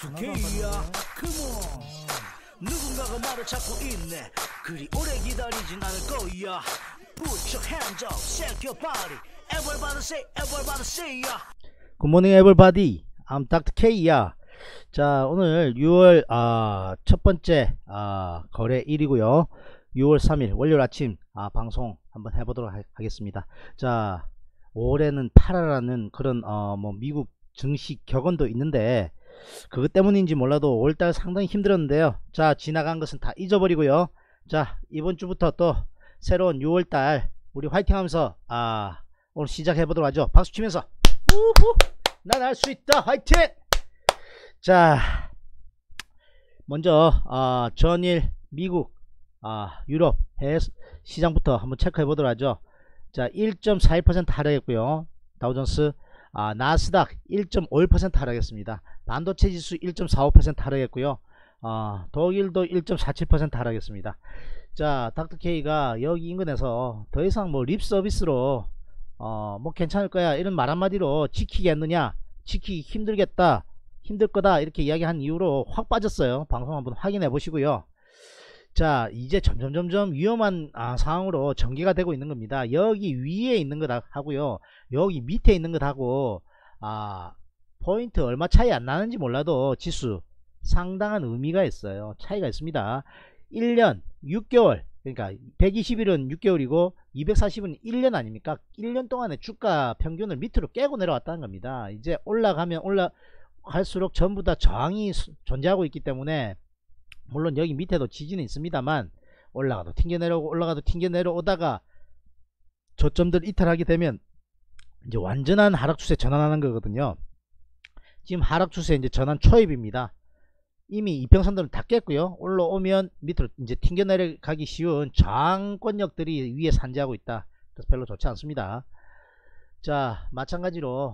K야, come on. 누군가가 나를 찾고 있네. 그리 오래 기다리진 않을 거야. Put your hands up, shake your body. Everybody say ya. Good morning everybody. I'm Dr. K야. 자, 오늘 6월 첫 번째 거래일이고요. 6월 3일 월요일 아침 방송 한번 해보도록 하겠습니다. 자, 올해는 8화라는 그런 미국 증시 격언도 있는데 그것 때문인지 몰라도 5월달 상당히 힘들었는데요. 자, 지나간 것은 다 잊어버리고요. 자, 이번 주부터 또 새로운 6월달 우리 화이팅 하면서 오늘 시작해보도록 하죠. 박수 치면서 우후! 난 할 수 있다 화이팅! 자, 먼저 전일 미국 유럽 해외 시장부터 한번 체크해 보도록 하죠. 자, 1.41% 하락했고요. 다우존스 나스닥 1.51% 하락했습니다. 반도체 지수 1.45% 하락했고요. 독일도 1.47% 하락했습니다. 자, 닥터K가 여기 인근에서 더 이상 립 서비스로 뭐 괜찮을 거야 이런 말 한마디로 지키겠느냐, 지키기 힘들겠다, 힘들 거다 이렇게 이야기한 이후로 확 빠졌어요. 방송 한번 확인해 보시고요. 자, 이제 점점 위험한 상황으로 전개가 되고 있는 겁니다. 여기 위에 있는 것 하고요, 여기 밑에 있는 것 하고 포인트 얼마 차이 안 나는지 몰라도 지수 상당한 의미가 있어요. 차이가 있습니다. 1년 6개월, 그러니까 120일은 6개월이고 240은 1년 아닙니까? 1년 동안의 주가 평균을 밑으로 깨고 내려왔다는 겁니다. 이제 올라가면 올라갈수록 전부 다 저항이 존재하고 있기 때문에, 물론 여기 밑에도 지지는 있습니다만 올라가도 튕겨 내려오고 올라가도 튕겨 내려오다가 저점들 이탈하게 되면 이제 완전한 하락 추세 전환하는 거거든요. 지금 하락 추세 이제 전환 초입입니다. 이미 이평선들은 다 깼고요. 올라오면 밑으로 이제 튕겨 내려가기 쉬운 저항권력들이 위에 산재하고 있다. 그래서 별로 좋지 않습니다. 자, 마찬가지로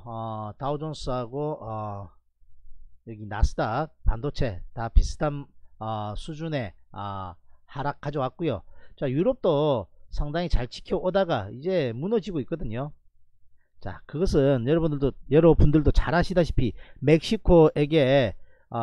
다우존스하고 여기 나스닥 반도체 다 비슷한 수준의 하락 가져왔고요. 자, 유럽도 상당히 잘 지켜오다가 이제 무너지고 있거든요. 자, 그것은 여러분들도 잘 아시다시피 멕시코에게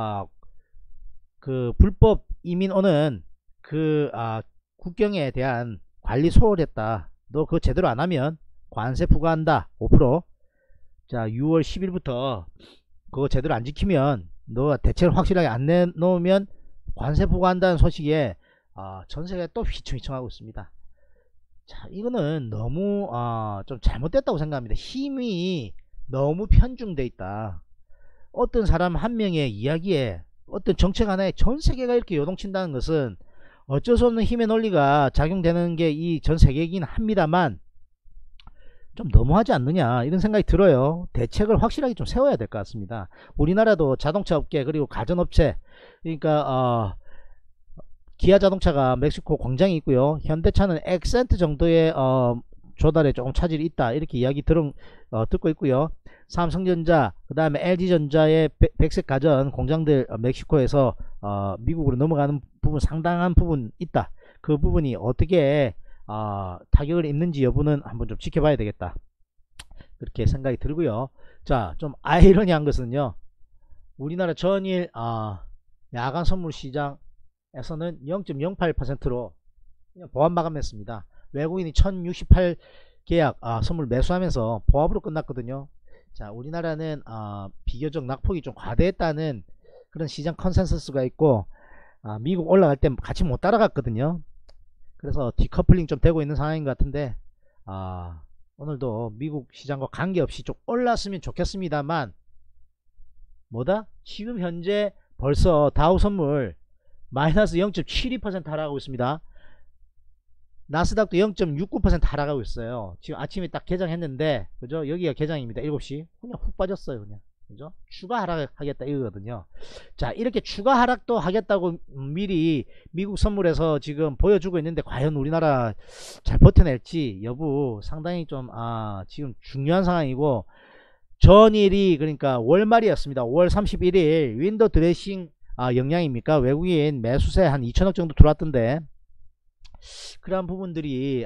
그 불법 이민 오는 그 국경에 대한 관리 소홀했다. 너 그거 제대로 안 하면 관세 부과한다 5%. 자, 6월 10일부터 그거 제대로 안 지키면, 너 대책을 확실하게 안 내놓으면 관세 부과한다는 소식에 전세계가 또 휘청휘청하고 있습니다. 자, 이거는 너무 좀 잘못됐다고 생각합니다. 힘이 너무 편중돼 있다. 어떤 사람 한 명의 이야기에, 어떤 정책 하나에 전 세계가 이렇게 요동친다는 것은 어쩔 수 없는 힘의 논리가 작용되는 게 이 전 세계이긴 합니다만 좀 너무하지 않느냐 이런 생각이 들어요. 대책을 확실하게 좀 세워야 될 것 같습니다. 우리나라도 자동차 업계 그리고 가전업체, 그러니까 기아 자동차가 멕시코 공장이 있고요. 현대차는 엑센트 정도의 조달에 조금 차질이 있다 이렇게 이야기 듣고 있고요. 삼성전자 그 다음에 LG전자의 백색 가전 공장들 멕시코에서 미국으로 넘어가는 부분 상당한 부분 있다. 그 부분이 어떻게 타격을 입는지 여부는 한번 좀 지켜봐야 되겠다 그렇게 생각이 들고요. 자, 좀 아이러니한 것은요, 우리나라 전일 야간 선물 시장에서는 0.08%로 보합 마감했습니다. 외국인이 1068계약 선물 매수하면서 보합으로 끝났거든요. 자, 우리나라는 비교적 낙폭이 좀 과대했다는 그런 시장 컨센서스가 있고 미국 올라갈 때 같이 못 따라갔거든요. 그래서 디커플링 좀 되고 있는 상황인 것 같은데 오늘도 미국 시장과 관계없이 좀 올랐으면 좋겠습니다만, 뭐다? 지금 현재 벌써 다우 선물 마이너스 0.72% 하락하고 있습니다. 나스닥도 0.69% 하락하고 있어요. 지금 아침에 딱 개장했는데, 그죠? 여기가 개장입니다. 7시. 그냥 훅 빠졌어요. 그냥. 그죠? 추가 하락하겠다 이거거든요. 자, 이렇게 추가 하락도 하겠다고 미리 미국 선물에서 지금 보여주고 있는데 과연 우리나라 잘 버텨낼지 여부 상당히 좀 지금 중요한 상황이고, 전일이 그러니까 월말이었습니다. 5월 31일 윈도우 드레싱 영향입니까? 외국인 매수세 한 2천억 정도 들어왔던데, 그러한 부분들이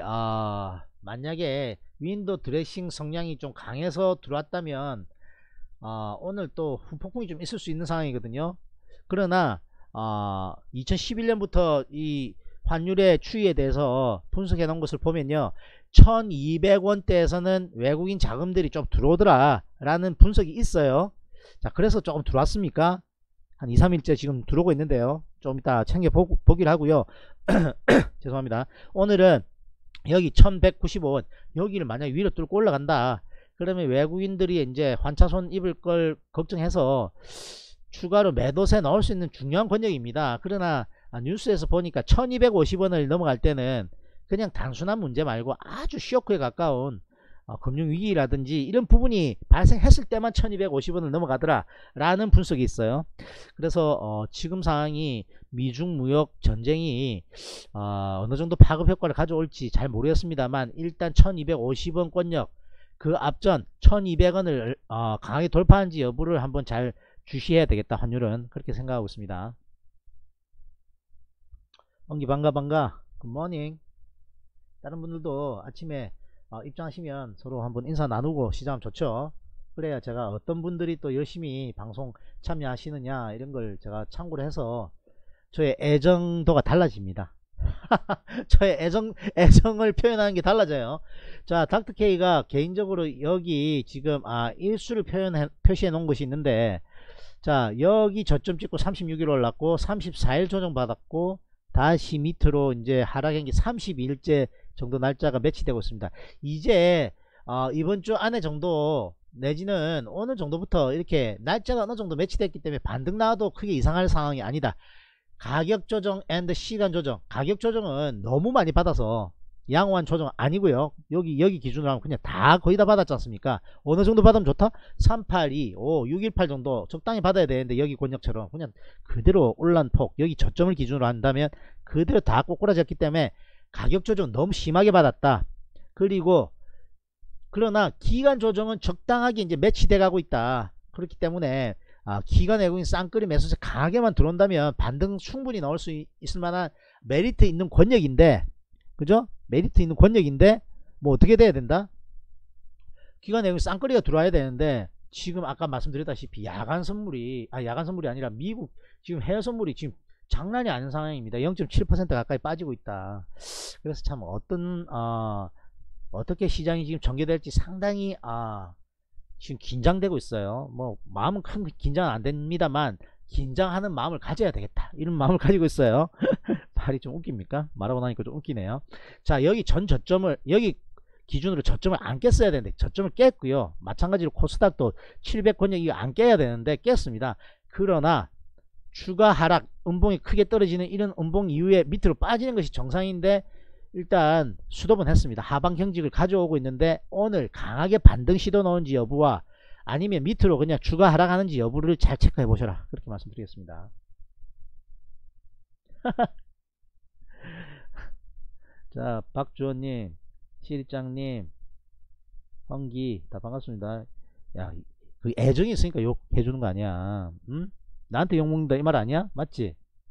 만약에 윈도우 드레싱 성향이 좀 강해서 들어왔다면 오늘 또 후폭풍이 좀 있을 수 있는 상황이거든요. 그러나 2011년부터 이 환율의 추이에 대해서 분석해 놓은 것을 보면요, 1200원대에서는 외국인 자금들이 좀 들어오더라 라는 분석이 있어요. 자, 그래서 조금 들어왔습니까? 한 2, 3일째 지금 들어오고 있는데요, 좀 이따 챙겨 보기를 하고요. 죄송합니다. 오늘은 여기 1195원, 여기를 만약 위로 뚫고 올라간다 그러면 외국인들이 이제 환차손 입을 걸 걱정해서 추가로 매도세 넣을 수 있는 중요한 권역입니다. 그러나 뉴스에서 보니까 1250원을 넘어갈 때는 그냥 단순한 문제 말고 아주 쇼크에 가까운 금융위기라든지 이런 부분이 발생했을 때만 1250원을 넘어가더라 라는 분석이 있어요. 그래서 지금 상황이 미중 무역 전쟁이 어느 정도 파급 효과를 가져올지 잘 모르겠습니다만, 일단 1250원 권역 그 앞전 1200원을 강하게 돌파한지 여부를 한번 잘 주시해야 되겠다. 환율은 그렇게 생각하고 있습니다. 엉기 반가 굿모닝. 다른 분들도 아침에 입장하시면 서로 한번 인사 나누고 시작하면 좋죠. 그래야 제가 어떤 분들이 또 열심히 방송 참여하시느냐 이런 걸 제가 참고를 해서 저의 애정도가 달라집니다. 저의 애정을 표현하는 게 달라져요. 자, 닥터케이가 개인적으로 여기 지금 일수를 표시해 놓은 것이 있는데, 자, 여기 저점 찍고 36일 올랐고 34일 조정 받았고 다시 밑으로 이제 하락한 게 32일째 정도 날짜가 매치되고 있습니다. 이제 이번 주 안에 정도 내지는 어느 정도부터 이렇게 날짜가 어느 정도 매치됐기 때문에 반등 나와도 크게 이상할 상황이 아니다. 가격 조정 앤드 시간 조정, 가격 조정은 너무 많이 받아서 양호한 조정 아니고요. 여기 기준으로 하면 그냥 다 거의 다 받았지 않습니까? 어느 정도 받으면 좋다? 382, 5, 618 정도 적당히 받아야 되는데, 여기 권역처럼 그냥 그대로 올란 폭, 여기 저점을 기준으로 한다면 그대로 다 꼬꾸라졌기 때문에 가격 조정 너무 심하게 받았다. 그리고 그러나 기간 조정은 적당하게 이제 매치돼 가고 있다. 그렇기 때문에 기간 외국인 쌍끌이 매수세 강하게만 들어온다면 반등 충분히 나올 수 있을 만한 메리트 있는 권역인데, 그죠? 메리트 있는 권역인데 뭐 어떻게 돼야 된다? 기간 외국인 쌍끌이가 들어와야 되는데, 지금 아까 말씀드렸다시피 야간 선물이 아니라 미국 지금 해외 선물이 지금 장난이 아닌 상황입니다. 0.7% 가까이 빠지고 있다. 그래서 참 어떻게 시장이 지금 전개될지 상당히 지금 긴장되고 있어요. 뭐 마음은 큰 긴장은 안 됩니다만 긴장하는 마음을 가져야 되겠다, 이런 마음을 가지고 있어요. 말이 좀 웃깁니까? 말하고 나니까 좀 웃기네요. 자, 여기 전 저점을, 여기 기준으로 저점을 안 깼어야 되는데 저점을 깼고요. 마찬가지로 코스닥도 700권역 이거 안 깨야 되는데 깼습니다. 그러나 추가 하락, 음봉이 크게 떨어지는 이런 음봉 이후에 밑으로 빠지는 것이 정상인데 일단 수도분 했습니다. 하방 경직을 가져오고 있는데 오늘 강하게 반등 시도 넣은지 여부와 아니면 밑으로 그냥 추가 하락하는지 여부를 잘 체크해 보셔라, 그렇게 말씀드리겠습니다. 자, 박주호님, 실장님, 헌기 다 반갑습니다. 야, 그 애정이 있으니까 욕 해주는 거 아니야. 응? 나한테 욕먹는다 이 말 아니야? 맞지?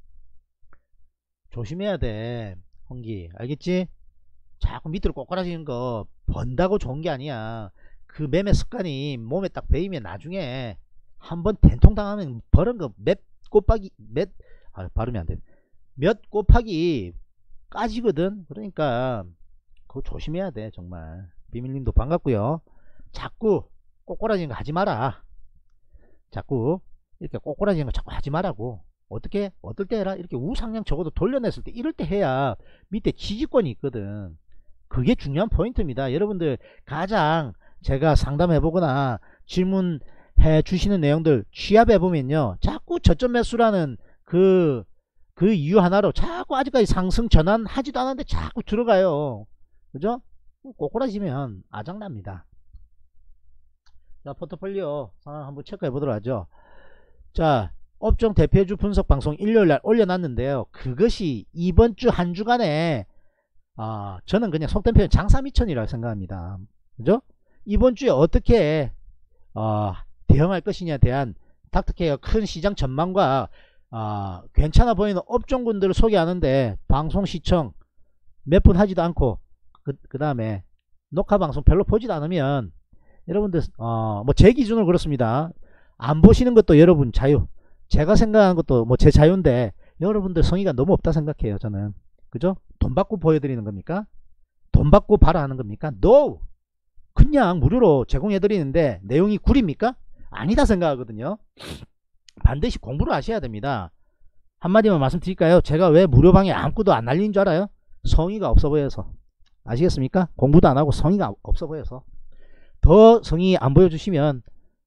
조심해야 돼, 헌기. 알겠지? 자꾸 밑으로 꼬꾸라지는 거 번다고 좋은 게 아니야. 그 매매 습관이 몸에 딱 배이면 나중에 한번 된통 당하면 버는 거 몇 곱하기 발음이 안 돼. 몇 곱하기 까지거든. 그러니까 그거 조심해야 돼 정말. 비밀님도 반갑고요. 자꾸 꼬꾸라지는 거 하지 마라. 자꾸 이렇게 꼬꾸라지는 거 자꾸 하지 말라고. 어떻게 어떨 때 해라. 이렇게 우상향 적어도 돌려냈을 때 이럴 때 해야 밑에 지지권이 있거든. 그게 중요한 포인트입니다. 여러분들 가장 제가 상담해 보거나 질문해 주시는 내용들 취합해 보면요, 자꾸 저점 매수라는 그 이유 하나로 자꾸 아직까지 상승 전환하지도 않았는데 자꾸 들어가요. 그죠? 꼬꾸라지면 아장납니다. 자, 포트폴리오 상황 한번 체크해 보도록 하죠. 자, 업종 대표주 분석 방송 일요일날 올려놨는데요. 그것이 이번 주 한 주간에 저는 그냥 속된 표현 장사미천이라고 생각합니다. 그죠? 이번 주에 어떻게 대응할 것이냐에 대한 닥터케이가 큰 시장 전망과 괜찮아 보이는 업종군들을 소개하는데 방송 시청 몇 분 하지도 않고 그 다음에 녹화 방송 별로 보지도 않으면 여러분들 뭐 제 기준으로 그렇습니다. 안 보시는 것도 여러분 자유. 제가 생각하는 것도 뭐 제 자유인데 여러분들 성의가 너무 없다 생각해요. 저는. 그죠? 돈 받고 보여드리는 겁니까? 돈 받고 봐라 하는 겁니까? No! 그냥 무료로 제공해 드리는데 내용이 구립니까? 아니다 생각하거든요. 반드시 공부를 하셔야 됩니다. 한마디만 말씀드릴까요? 제가 왜 무료방에 아무것도 안 날리는 줄 알아요? 성의가 없어 보여서. 아시겠습니까? 공부도 안 하고 성의가 없어 보여서. 더 성의 안 보여주시면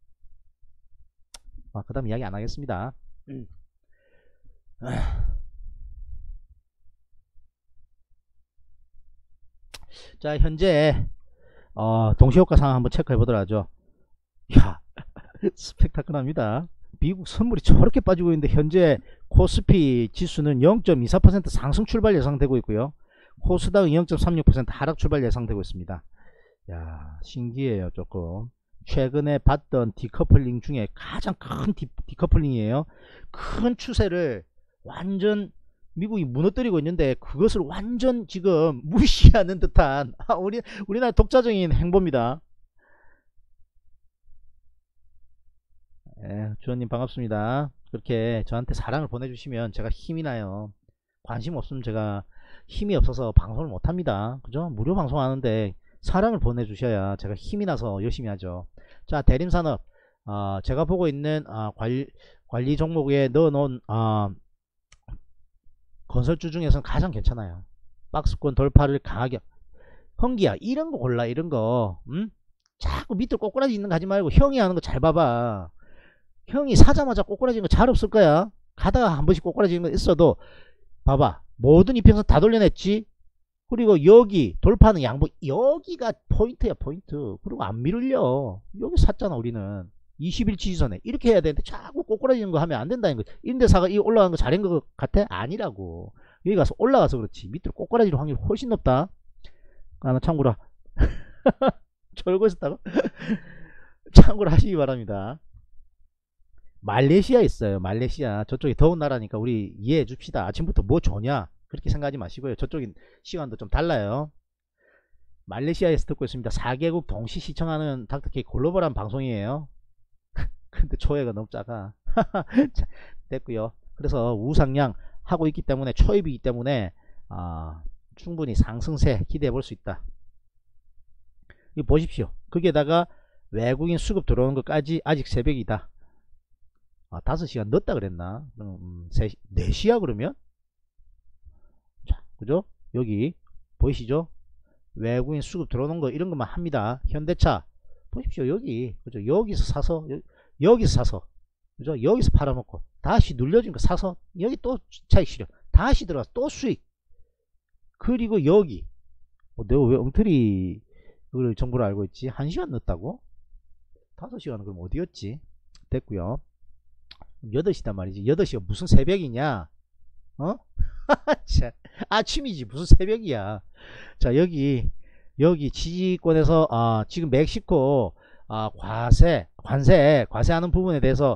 그 다음 이야기 안 하겠습니다. 자, 현재 동시효과 상황 한번 체크해 보도록 하죠. 야, 스펙타클합니다. 미국 선물이 저렇게 빠지고 있는데 현재 코스피 지수는 0.24% 상승 출발 예상되고 있고요. 코스닥은 0.36% 하락 출발 예상되고 있습니다. 야, 신기해요. 조금 최근에 봤던 디커플링 중에 가장 큰 디커플링이에요. 큰 추세를 완전 미국이 무너뜨리고 있는데 그것을 완전 지금 무시하는 듯한 우리나라 독자적인 행보입니다. 주원님 반갑습니다. 그렇게 저한테 사랑을 보내주시면 제가 힘이 나요. 관심 없으면 제가 힘이 없어서 방송을 못합니다. 그죠? 무료 방송하는데 사랑을 보내주셔야 제가 힘이 나서 열심히 하죠. 자, 대림산업 제가 보고 있는 관리 종목에 넣어놓은 건설주 중에서는 가장 괜찮아요. 박스권 돌파를 강하게. 형기야, 이런 거 골라. 이런 거. 자꾸 밑으로 꼬꾸라지 있는 거 하지 말고 형이 하는 거 잘 봐봐. 형이 사자마자 꼬꾸라지는 거 잘 없을 거야. 가다가 한 번씩 꼬꾸라지는 거 있어도 봐봐. 모든 이평선 다 돌려냈지. 그리고 여기 돌파는 양복, 여기가 포인트야, 포인트. 그리고 안 밀을려. 여기 샀잖아 우리는. 20일 지지선에 이렇게 해야 되는데 자꾸 꼬꾸라지는 거 하면 안 된다는 거지. 이런데사가 이 올라간 거 잘한 거 같아? 아니라고. 여기 가서 올라가서 그렇지. 밑으로 꼬꾸라질 확률이 훨씬 높다. 나 참고로 졸고 있었다고? 참고로 하시기 바랍니다. 말레이시아 있어요. 말레이시아. 저쪽이 더운 나라니까 우리 이해해 줍시다. 아침부터 뭐 좋냐 그렇게 생각하지 마시고요. 저쪽인 시간도 좀 달라요. 말레이시아에서 듣고 있습니다. 4개국 동시 시청하는 닥터케이 글로벌한 방송이에요. 근데 조회가 너무 작아. 됐고요. 그래서 우상향 하고 있기 때문에 초입이기 때문에 충분히 상승세 기대해 볼 수 있다. 이거 보십시오. 거기에다가 외국인 수급 들어오는 것까지 아직 새벽이다. 5시간 늦다 그랬나? 4시야 그러면? 자, 그죠? 여기 보이시죠? 외국인 수급 들어오는 거 이런 것만 합니다. 현대차 보십시오. 여기 그죠? 여기서 사서 여기서 사서 그죠? 여기서 팔아먹고 다시 눌려진 거 사서 여기 또 차익 실현 다시 들어가서 또 수익. 그리고 여기 내가 왜 엉터리 그걸 정보를 알고 있지? 1시간 늦다고? 5시간은 그럼 어디였지? 됐고요. 8시단 말이지. 8시가 무슨 새벽이냐? 아침이지 무슨 새벽이야. 자, 여기 지지권에서 지금 멕시코 과세하는 부분에 대해서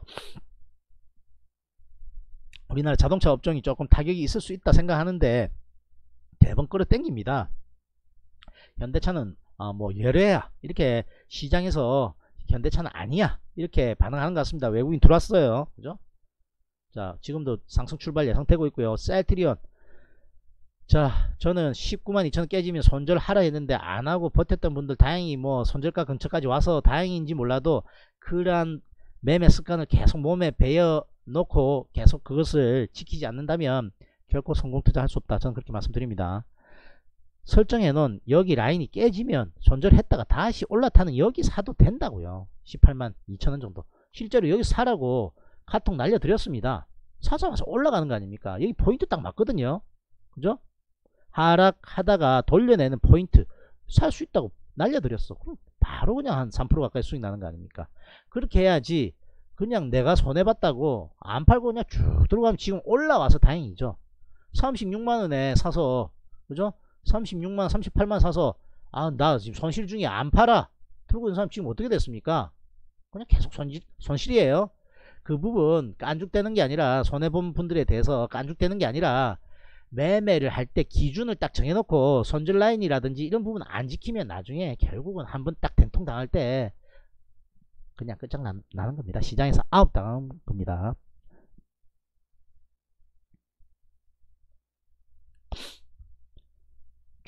우리나라 자동차 업종이 조금 타격이 있을 수 있다 생각하는데 대번 끌어당깁니다. 현대차는 뭐 열애야 이렇게 시장에서 현대차는 아니야 이렇게 반응하는 것 같습니다. 외국인 들어왔어요. 그죠? 자, 지금도 상승 출발 예상되고 있고요. 셀트리온, 자, 저는 19만 2천 깨지면 손절하라 했는데 안하고 버텼던 분들 다행히 뭐 손절가 근처까지 와서 다행인지 몰라도 그러한 매매 습관을 계속 몸에 배어 놓고 계속 그것을 지키지 않는다면 결코 성공 투자할 수 없다. 저는 그렇게 말씀드립니다. 설정해 놓은 여기 라인이 깨지면 손절했다가 다시 올라타는 여기 사도 된다고요. 18만 2천원 정도. 실제로 여기 사라고 카톡 날려드렸습니다. 사자마자 올라가는 거 아닙니까? 여기 포인트 딱 맞거든요. 그죠? 하락하다가 돌려내는 포인트 살 수 있다고 날려드렸어. 그럼 바로 그냥 한 3% 가까이 수익 나는 거 아닙니까? 그렇게 해야지 그냥 내가 손해봤다고 안 팔고 그냥 쭉 들어가면 지금 올라와서 다행이죠. 36만원에 사서 그죠? 36만원 38만원 사서 나 지금 손실 중에 안 팔아 들고 있는 사람 지금 어떻게 됐습니까? 그냥 계속 손실이에요. 그 부분 깐죽대는 게 아니라 손해본 분들에 대해서 깐죽대는 게 아니라 매매를 할 때 기준을 딱 정해놓고 손절 라인이라든지 이런 부분 안 지키면 나중에 결국은 한번 딱 된통 당할 때 그냥 끝장나는 겁니다. 시장에서 아웃당한 겁니다.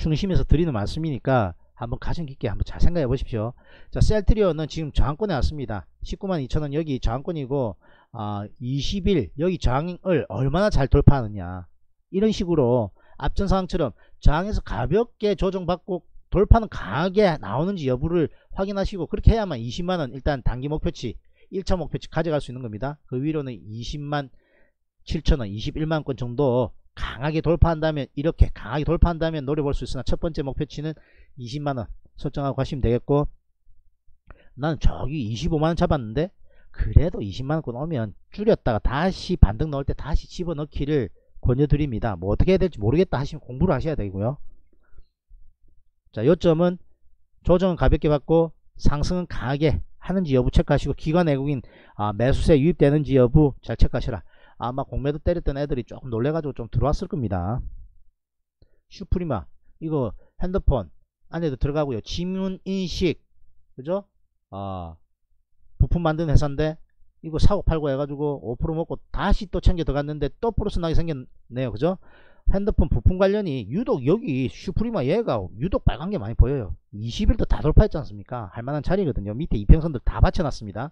중심에서 드리는 말씀이니까 한번 가슴 깊게 한번 잘 생각해 보십시오. 자, 셀트리온은 지금 저항권에 왔습니다. 192,000원 여기 저항권이고 20일 여기 저항을 얼마나 잘 돌파하느냐, 이런 식으로 앞전 상황처럼 저항에서 가볍게 조정받고 돌파는 강하게 나오는지 여부를 확인하시고, 그렇게 해야만 20만원 일단 단기 목표치 1차 목표치 가져갈 수 있는 겁니다. 그 위로는 20만 7천원 21만원권 정도 강하게 돌파한다면, 이렇게 강하게 돌파한다면 노려볼 수 있으나, 첫 번째 목표치는 20만원 설정하고 가시면 되겠고, 나는 저기 25만원 잡았는데 그래도 20만원권 오면 줄였다가 다시 반등 넣을 때 다시 집어넣기를 권유드립니다. 뭐 어떻게 해야 될지 모르겠다 하시면 공부를 하셔야 되고요. 자, 요점은 조정은 가볍게 받고 상승은 강하게 하는지 여부 체크하시고, 기관 외국인 매수세 유입되는지 여부 잘 체크하시라. 아마 공매도 때렸던 애들이 조금 놀래가지고 좀 들어왔을 겁니다. 슈프리마 이거 핸드폰 안에도 들어가고요. 지문인식, 그죠? 부품 만드는 회사인데 이거 사고 팔고 해가지고 5% 먹고 다시 또 챙겨 들어갔는데 또 플러스 나게 생겼네요. 그죠? 핸드폰 부품 관련이 유독 여기 슈프리마 얘가 유독 빨간 게 많이 보여요. 20일도 다 돌파했지 않습니까? 할만한 자리거든요. 밑에 이평선들 다 받쳐놨습니다.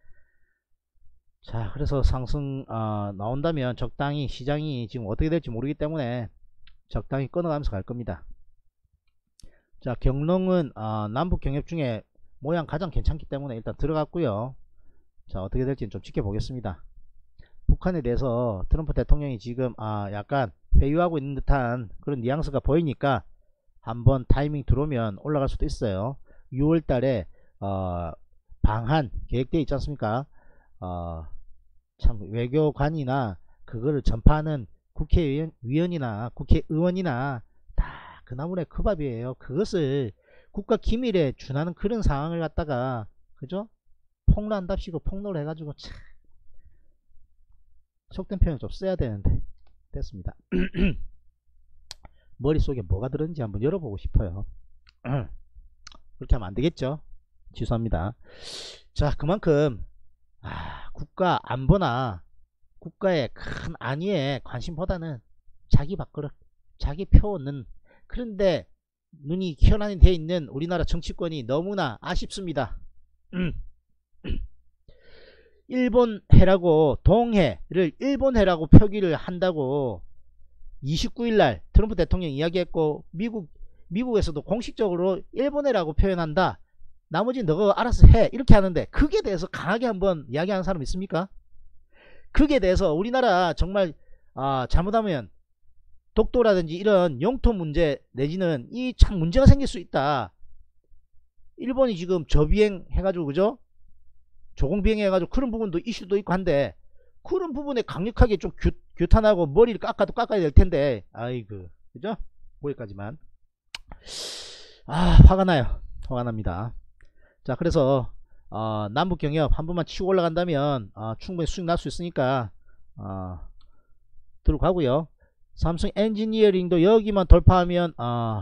자, 그래서 상승 나온다면 적당히, 시장이 지금 어떻게 될지 모르기 때문에 적당히 끊어가면서 갈 겁니다. 자, 경롱은 남북 경협 중에 모양 가장 괜찮기 때문에 일단 들어갔고요. 자, 어떻게 될지는 좀 지켜보겠습니다. 북한에 대해서 트럼프 대통령이 지금 약간 회유하고 있는 듯한 그런 뉘앙스가 보이니까 한번 타이밍 들어오면 올라갈 수도 있어요. 6월 달에 방한 계획되어 있지 않습니까? 참 외교관이나 그거를 전파하는 국회의원이나 국회의원이나 다 그나물의 그 밥이에요. 그것을 국가 기밀에 준하는 그런 상황을 갖다가, 그죠? 폭로한답시고 폭로를 해가지고 참 속된 표현을 좀 써야 되는데 됐습니다. 머릿속에 뭐가 들었는지 한번 열어보고 싶어요. 그렇게 하면 안되겠죠. 취소합니다. 자, 그만큼 국가 안보나 국가의 큰 안위에 관심보다는 자기 밥그릇, 자기 표는, 그런데 눈이 현안이 되어 있는 우리나라 정치권이 너무나 아쉽습니다. 일본 해라고, 동해를 일본 해라고 표기를 한다고 29일날 트럼프 대통령 이야기했고, 미국에서도 공식적으로 일본 해라고 표현한다, 나머지 너가 알아서 해, 이렇게 하는데, 그게 대해서 강하게 한번 이야기하는 사람 있습니까? 그게 대해서 우리나라 정말 잘못하면 독도라든지 이런 영토 문제 내지는 이 참 문제가 생길 수 있다. 일본이 지금 저비행 해가지고, 그죠? 조공비행 해가지고 그런 부분도 이슈도 있고 한데, 그런 부분에 강력하게 좀 규탄하고 머리를 깎아도 깎아야 될 텐데, 아이고, 그죠? 거기까지만. 화가 나요. 화가 납니다. 자, 그래서 남북경협 한 번만 치고 올라간다면 충분히 수익 날 수 있으니까 들어가고요. 삼성 엔지니어링도 여기만 돌파하면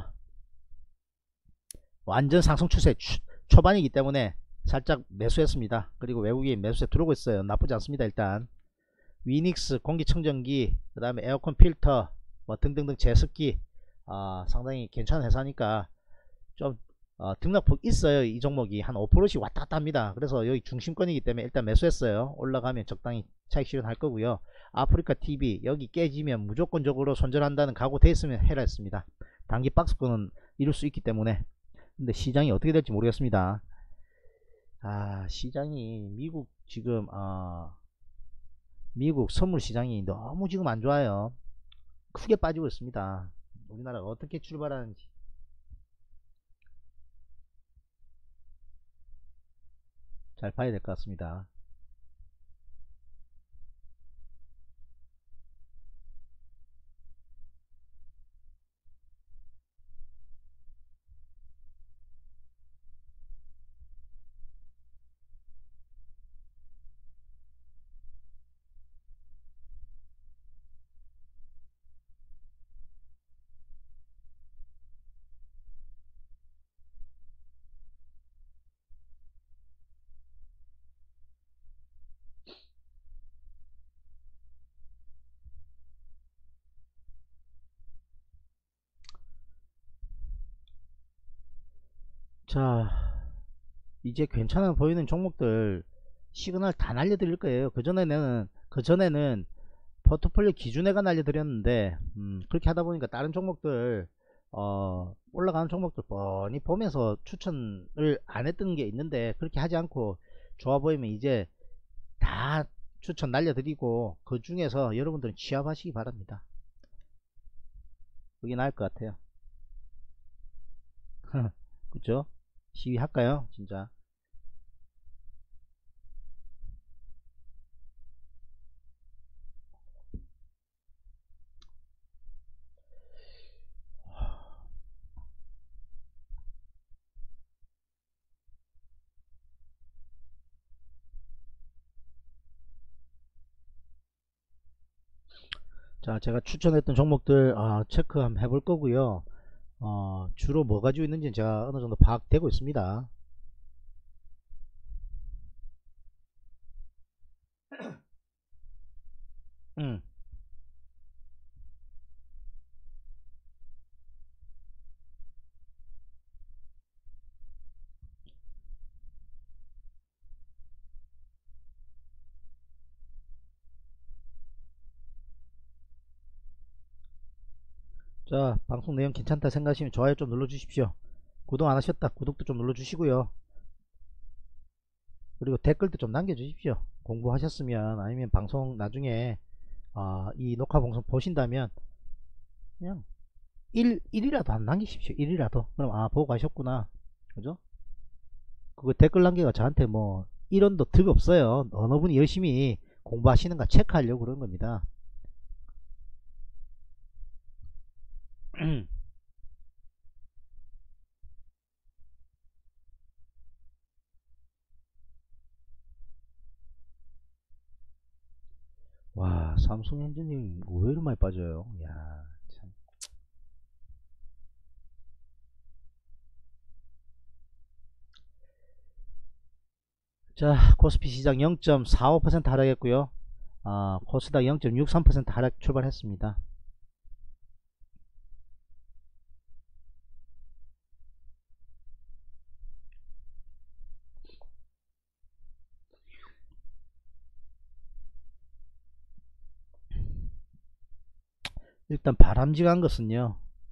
완전 상승 추세 초반이기 때문에 살짝 매수했습니다. 그리고 외국인 매수세 들어오고 있어요. 나쁘지 않습니다. 일단 위닉스 공기청정기, 그 다음에 에어컨 필터 뭐 등등등 제습기 상당히 괜찮은 회사니까 좀 등락폭 있어요. 이 종목이 한 5%씩 왔다갔다 합니다. 그래서 여기 중심권이기 때문에 일단 매수했어요. 올라가면 적당히 차익 실현할 거고요. 아프리카 TV 여기 깨지면 무조건적으로 손절한다는 각오 돼 있으면 해라 했습니다. 단기 박스권은 이룰 수 있기 때문에. 근데 시장이 어떻게 될지 모르겠습니다. 시장이 미국 지금 미국 선물 시장이 너무 지금 안 좋아요. 크게 빠지고 있습니다. 우리나라가 어떻게 출발하는지 잘 봐야 될 것 같습니다. 자, 이제 괜찮아 보이는 종목들 시그널 다 날려드릴 거예요. 그전에는 포트폴리오 기준에가 날려드렸는데 그렇게 하다 보니까 다른 종목들 올라가는 종목들 뻔히 보면서 추천을 안 했던 게 있는데, 그렇게 하지 않고 좋아 보이면 이제 다 추천 날려드리고 그 중에서 여러분들은 취합하시기 바랍니다. 그게 나을 것 같아요. 그쵸? 시위할까요 진짜? 자, 제가 추천했던 종목들 체크 한번 해볼 거고요. 주로 뭐 가지고 있는지 제가 어느 정도 파악되고 있습니다. 음. 자, 방송 내용 괜찮다 생각하시면 좋아요 좀 눌러 주십시오. 구독 안 하셨다 구독도 좀 눌러 주시고요. 그리고 댓글도 좀 남겨 주십시오. 공부하셨으면, 아니면 방송 나중에 이 녹화 방송 보신다면 그냥 1이라도 안 남기십시오. 1이라도. 그럼 보고 가셨구나. 그죠? 그거 댓글 남기가 저한테 뭐 1원도 득 없어요. 어느 분이 열심히 공부하시는가 체크하려고 그런 겁니다. 와, 삼성 엔지니어링 의외로 많이 빠져요. 야, 참. 자, 코스피 시장 0.45% 하락했고요. 코스닥 0.63% 하락 출발했습니다. 일단 바람직한 것은요,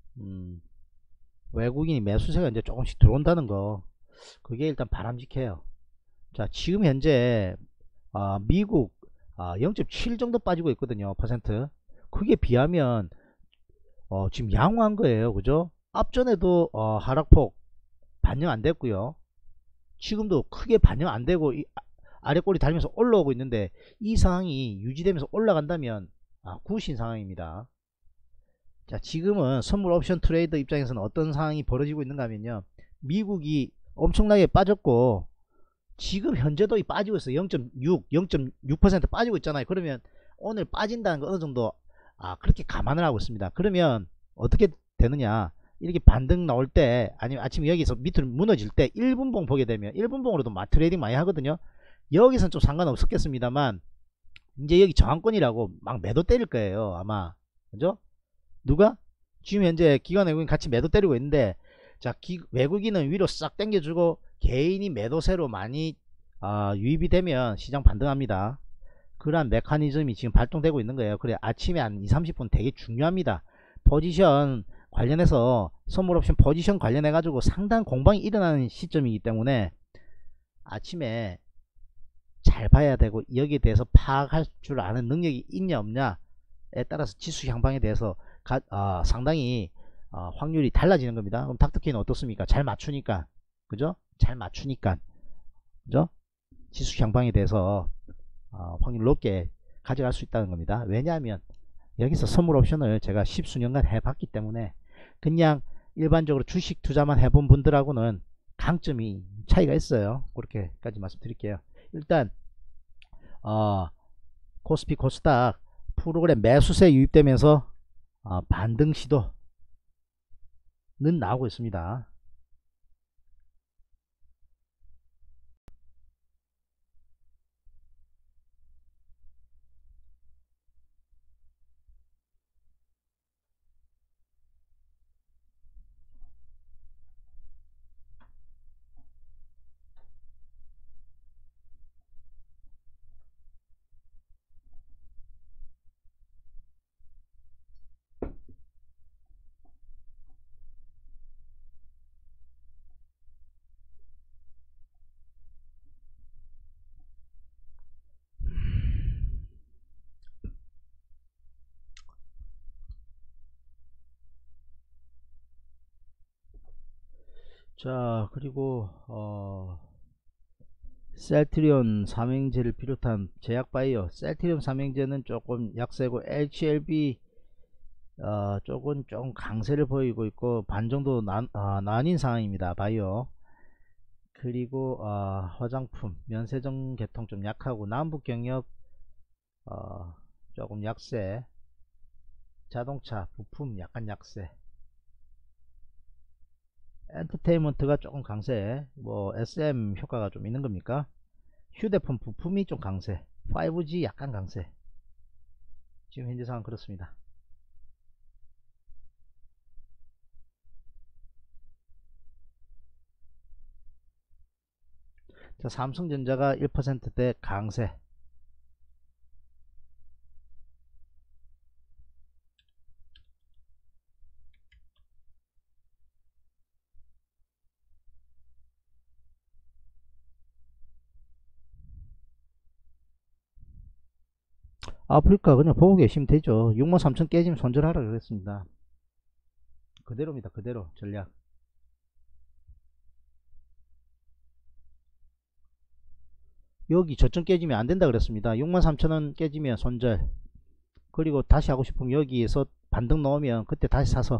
외국인이 매수세가 이제 조금씩 들어온다는 거, 그게 일단 바람직해요. 자, 지금 현재 미국 0.7 정도 빠지고 있거든요. 퍼센트. 그게 비하면 지금 양호한 거예요. 그죠? 앞전에도 하락폭 반영 안 됐고요. 지금도 크게 반영 안 되고 아래 꼬리 달면서 올라오고 있는데, 이 상황이 유지되면서 올라간다면 굿인 상황입니다. 자, 지금은 선물 옵션 트레이더 입장에서는 어떤 상황이 벌어지고 있는가 하면요, 미국이 엄청나게 빠졌고 지금 현재도 빠지고 있어요. 0.6 빠지고 있잖아요. 그러면 오늘 빠진다는 거 어느 정도 그렇게 감안을 하고 있습니다. 그러면 어떻게 되느냐, 이렇게 반등 나올 때, 아니면 아침에 여기서 밑으로 무너질 때 1분봉 보게 되면, 1분봉으로도 트레이딩 많이 하거든요. 여기서는 좀 상관없었겠습니다만, 이제 여기 저항권이라고 막 매도 때릴 거예요 아마. 그죠? 누가? 지금 현재 기관 외국인 같이 매도 때리고 있는데, 자, 외국인은 위로 싹 당겨주고 개인이 매도세로 많이 유입이 되면 시장 반등합니다. 그러한 메커니즘이 지금 발동되고 있는 거예요. 그래, 아침에 한 2, 30분 되게 중요합니다. 포지션 관련해서, 선물 옵션 포지션 관련해 가지고 상당 공방이 일어나는 시점이기 때문에 아침에 잘 봐야 되고, 여기에 대해서 파악할 줄 아는 능력이 있냐 없냐에 따라서 지수 향방에 대해서 상당히 확률이 달라지는 겁니다. 그럼 닥터케이는 어떻습니까? 잘 맞추니까. 그죠? 잘 맞추니까. 그죠? 지수 향방에 대해서 확률 높게 가져갈 수 있다는 겁니다. 왜냐하면 여기서 선물 옵션을 제가 십수년간 해봤기 때문에, 그냥 일반적으로 주식 투자만 해본 분들하고는 강점이 차이가 있어요. 그렇게까지 말씀드릴게요. 일단 코스피 코스닥 프로그램 매수세 유입되면서 반등 시도는 나오고 있습니다. 자, 그리고 셀트리온 삼행제를 비롯한 제약바이오, 셀트리온 삼행제는 조금 약세고 HLB 쪽은 좀 강세를 보이고 있고 반 정도 나뉜 상황입니다. 바이오. 그리고 화장품, 면세점 계통 좀 약하고 남북경협 조금 약세, 자동차, 부품 약간 약세, 엔터테인먼트가 조금 강세, 뭐 SM 효과가 좀 있는 겁니까? 휴대폰 부품이 좀 강세, 5G 약간 강세. 지금 현재 상황 그렇습니다. 자, 삼성전자가 1%대 강세. 아프리카 그냥 보고 계시면 되죠. 63,000 깨지면 손절하라 그랬습니다. 그대로입니다. 그대로 전략. 여기 저점 깨지면 안된다 그랬습니다. 63,000원 깨지면 손절. 그리고 다시 하고 싶으면 여기에서 반등 넣으면 그때 다시 사서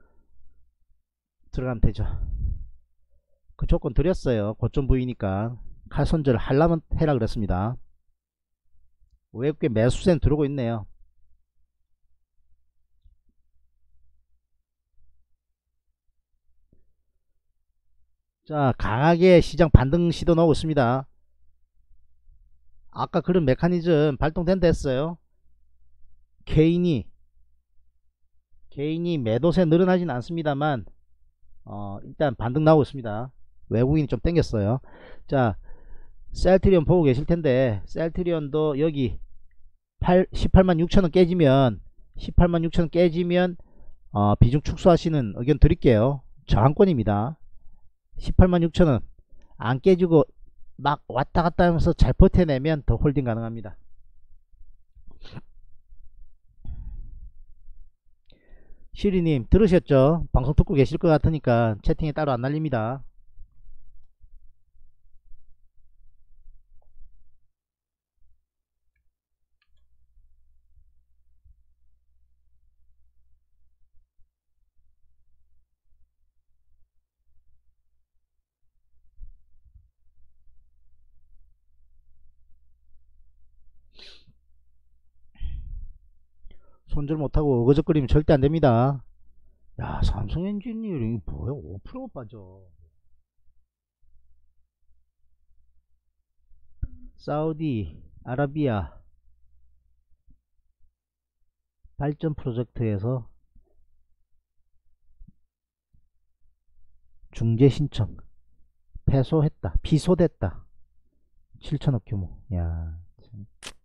들어가면 되죠. 그 조건 드렸어요. 고점 부위니까 칼 손절 하려면 해라 그랬습니다. 외국계 매수세는 들어오고 있네요. 자, 강하게 시장 반등 시도 나오고 있습니다. 아까 그런 메커니즘 발동된다 했어요. 개인이 매도세 늘어나진 않습니다만 일단 반등 나오고 있습니다. 외국인이 좀 땡겼어요. 자, 셀트리온 보고 계실 텐데 셀트리온도 여기 186,000원 깨지면 186,000원 깨지면 비중 축소하시는 의견 드릴게요. 저항권입니다. 186,000원 안 깨지고 막 왔다갔다 하면서 잘 버텨내면 더 홀딩 가능합니다. 시리님 들으셨죠? 방송 듣고 계실 것 같으니까 채팅에 따로 안 날립니다. 손절 못하고 어거적거리면 절대 안됩니다. 야, 삼성 엔지니어링이 뭐야? 5% 빠져. 사우디 아라비아 발전 프로젝트에서 중재 신청 패소했다. 비소됐다. 7천억 규모. 야, 참.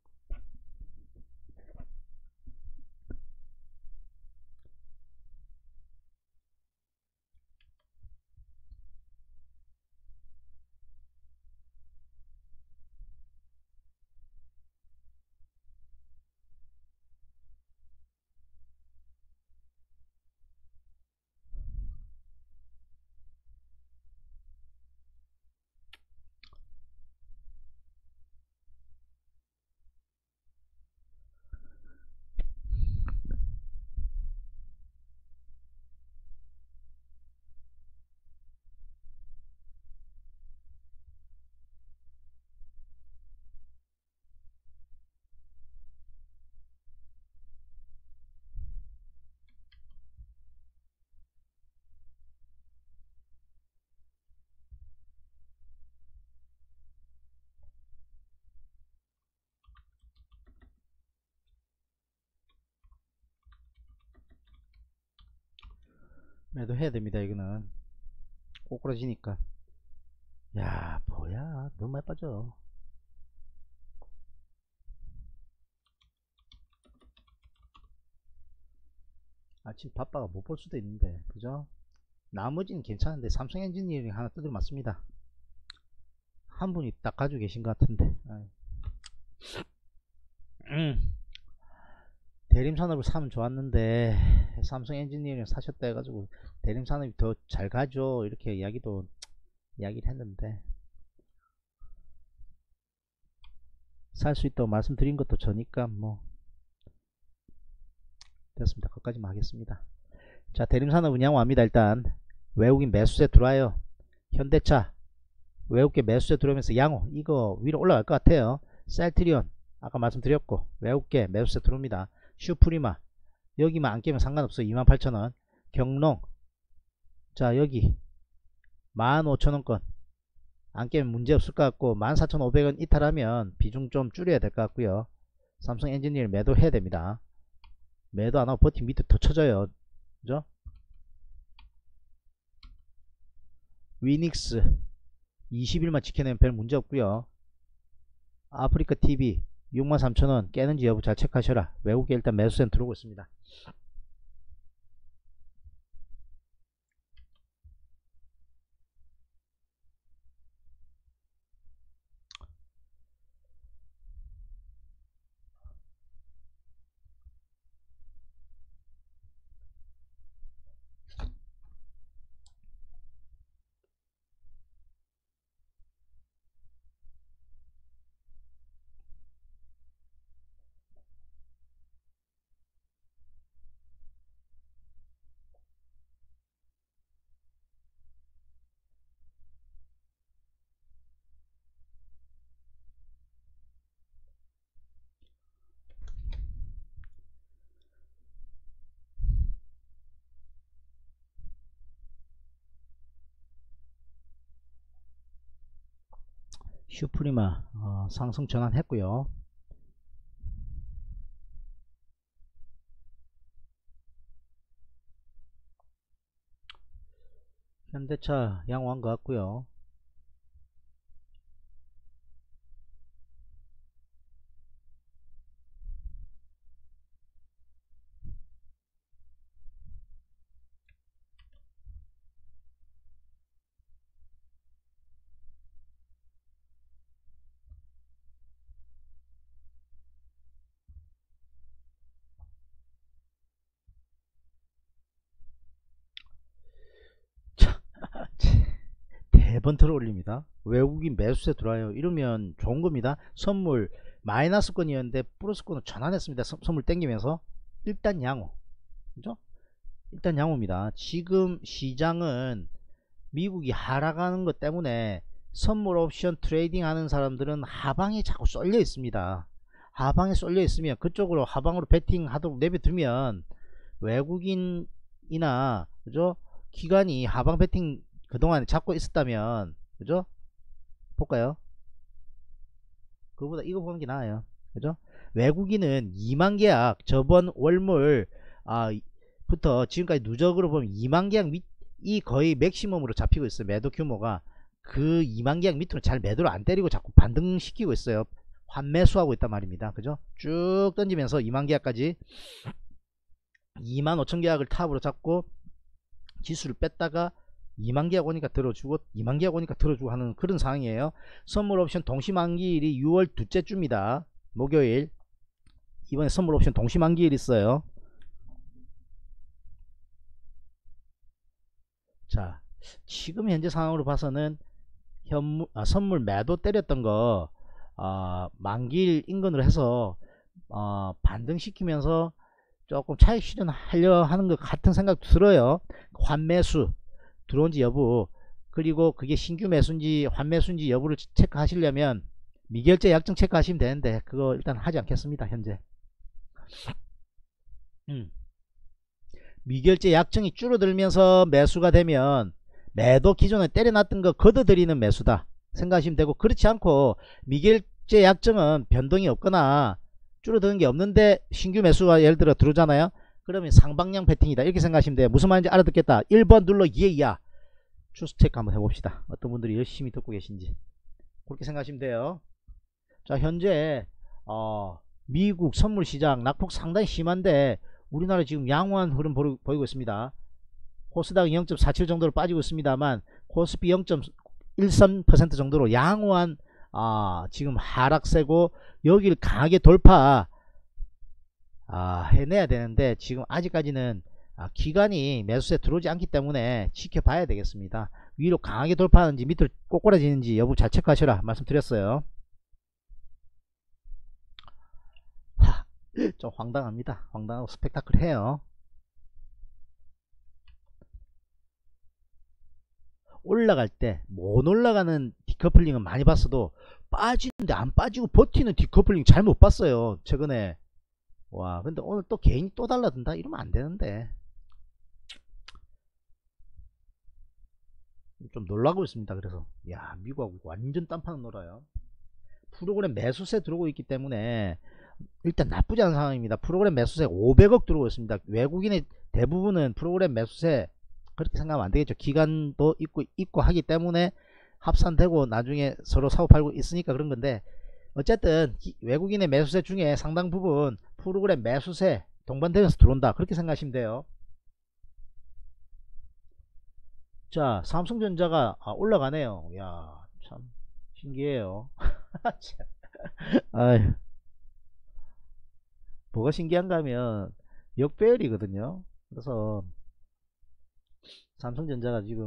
매도 해야 됩니다. 이거는 꼬꾸라지니까. 야, 뭐야, 너무 많이 빠져. 아침 바빠가 못 볼 수도 있는데, 그죠? 나머지는 괜찮은데 삼성 엔지니어링 하나 두드려 맞습니다. 한 분이 딱 가지고 계신 것 같은데. 대림산업을 사면 좋았는데 삼성 엔지니어링 사셨다 해가지고 대림산업이 더 잘 가죠 이렇게 이야기를 했는데, 살 수 있다고 말씀드린 것도 저니까 뭐 됐습니다. 거기까지만 하겠습니다. 자, 대림산업은 양호합니다. 일단 외국인 매수세 들어와요. 현대차 외국계 매수세 들어오면서 양호, 이거 위로 올라갈 것 같아요. 셀트리온 아까 말씀드렸고 외국계 매수세 들어옵니다. 슈프리마 여기만 안 깨면 상관없어요. 28,000원. 경농 자 여기 15,000원권 안 깨면 문제없을 것 같고 14,500원 이탈하면 비중 좀 줄여야 될 것 같고요. 삼성 엔지니어링 매도 해야 됩니다. 매도 안하고 버티면 밑에 더 쳐져요. 그죠? 위닉스 20일만 지켜내면 별 문제 없고요. 아프리카 TV 63,000원 깨는지 여부 잘 체크하셔라. 외국에 일단 매수세는 들어오고 있습니다. 슈프리마 상승 전환했고요. 현대차 양호한 것 같고요. 대번 들어 올립니다. 외국인 매수세 들어와요. 이러면 좋은 겁니다. 선물 마이너스권이었는데 플러스권으로 전환했습니다. 선물 땡기면서 일단 양호. 그죠? 일단 양호입니다. 지금 시장은 미국이 하락하는 것 때문에 선물 옵션 트레이딩 하는 사람들은 하방에 자꾸 쏠려 있습니다. 하방에 쏠려 있으면 그쪽으로 하방으로 베팅하도록 내버두면 외국인이나 그죠? 기관이 하방 베팅 그동안 잡고 있었다면 그죠? 볼까요? 그거보다 이거 보는 게 나아요. 그죠? 외국인은 2만 계약 저번 월물 부터 지금까지 누적으로 보면 2만 계약 이 거의 맥시멈으로 잡히고 있어요. 매도 규모가 그 2만 계약 밑으로 잘 매도를 안 때리고 자꾸 반등시키고 있어요. 환매수하고 있단 말입니다. 그죠? 쭉 던지면서 2만 계약까지 2만 5천 계약을 탑으로 잡고 지수를 뺐다가 2만 계약 오니까 들어주고 2만 계약 오니까 들어주고 하는 그런 상황이에요. 선물 옵션 동시만기일이 6월 둘째 주입니다. 목요일. 이번에 선물 옵션 동시만기일 있어요. 자, 지금 현재 상황으로 봐서는 선물 매도 때렸던 거 만기일 인근으로 해서 반등시키면서 조금 차익 실현하려 하는 것 같은 생각 들어요. 환매수 들어온지 여부, 그리고 그게 신규 매수인지 환매수인지 여부를 체크하시려면 미결제 약정 체크하시면 되는데 그거 일단 하지 않겠습니다. 현재 미결제 약정이 줄어들면서 매수가 되면 매도 기존에 때려놨던 거 걷어들이는 매수다 생각하시면 되고, 그렇지 않고 미결제 약정은 변동이 없거나 줄어드는 게 없는데 신규 매수가 예를 들어 들어오잖아요. 그러면 상방향 배팅이다 이렇게 생각하시면 돼요. 무슨 말인지 알아듣겠다. 1번 눌러 예야. 추스 체크 한번 해봅시다. 어떤 분들이 열심히 듣고 계신지. 그렇게 생각하시면 돼요. 자, 현재 미국 선물 시장 낙폭 상당히 심한데 우리나라 지금 양호한 흐름 보이고 있습니다. 코스닥 0.47 정도로 빠지고 있습니다만 코스피 0.13% 정도로 양호한 지금 하락세고, 여기를 강하게 돌파 해내야 되는데 지금 아직까지는 기관이 매수세 들어오지 않기 때문에 지켜봐야 되겠습니다. 위로 강하게 돌파하는지 밑으로 꼬꾸라지는지 여부 잘 체크하셔라 말씀드렸어요. 좀 황당합니다. 황당하고 스펙타클해요. 올라갈 때 못 올라가는 디커플링은 많이 봤어도 빠지는데 안 빠지고 버티는 디커플링 잘 못 봤어요 최근에. 와, 근데 오늘 또 개인이 또 달라든다 이러면 안 되는데. 좀 놀라고 있습니다. 그래서 야, 미국하고 완전 딴판을 놀아요. 프로그램 매수세 들어오고 있기 때문에 일단 나쁘지 않은 상황입니다. 프로그램 매수세 500억 들어오고 있습니다. 외국인의 대부분은 프로그램 매수세 그렇게 생각하면 안 되겠죠. 기간도 있고 하기 때문에 합산되고 나중에 서로 사고 팔고 있으니까 그런 건데, 어쨌든 외국인의 매수세 중에 상당 부분 프로그램 매수세 동반되면서 들어온다 그렇게 생각하시면 돼요. 자, 삼성전자가 올라가네요. 야, 참 신기해요. 아휴, 뭐가 신기한가 하면 역배열이거든요. 그래서 삼성전자가 지금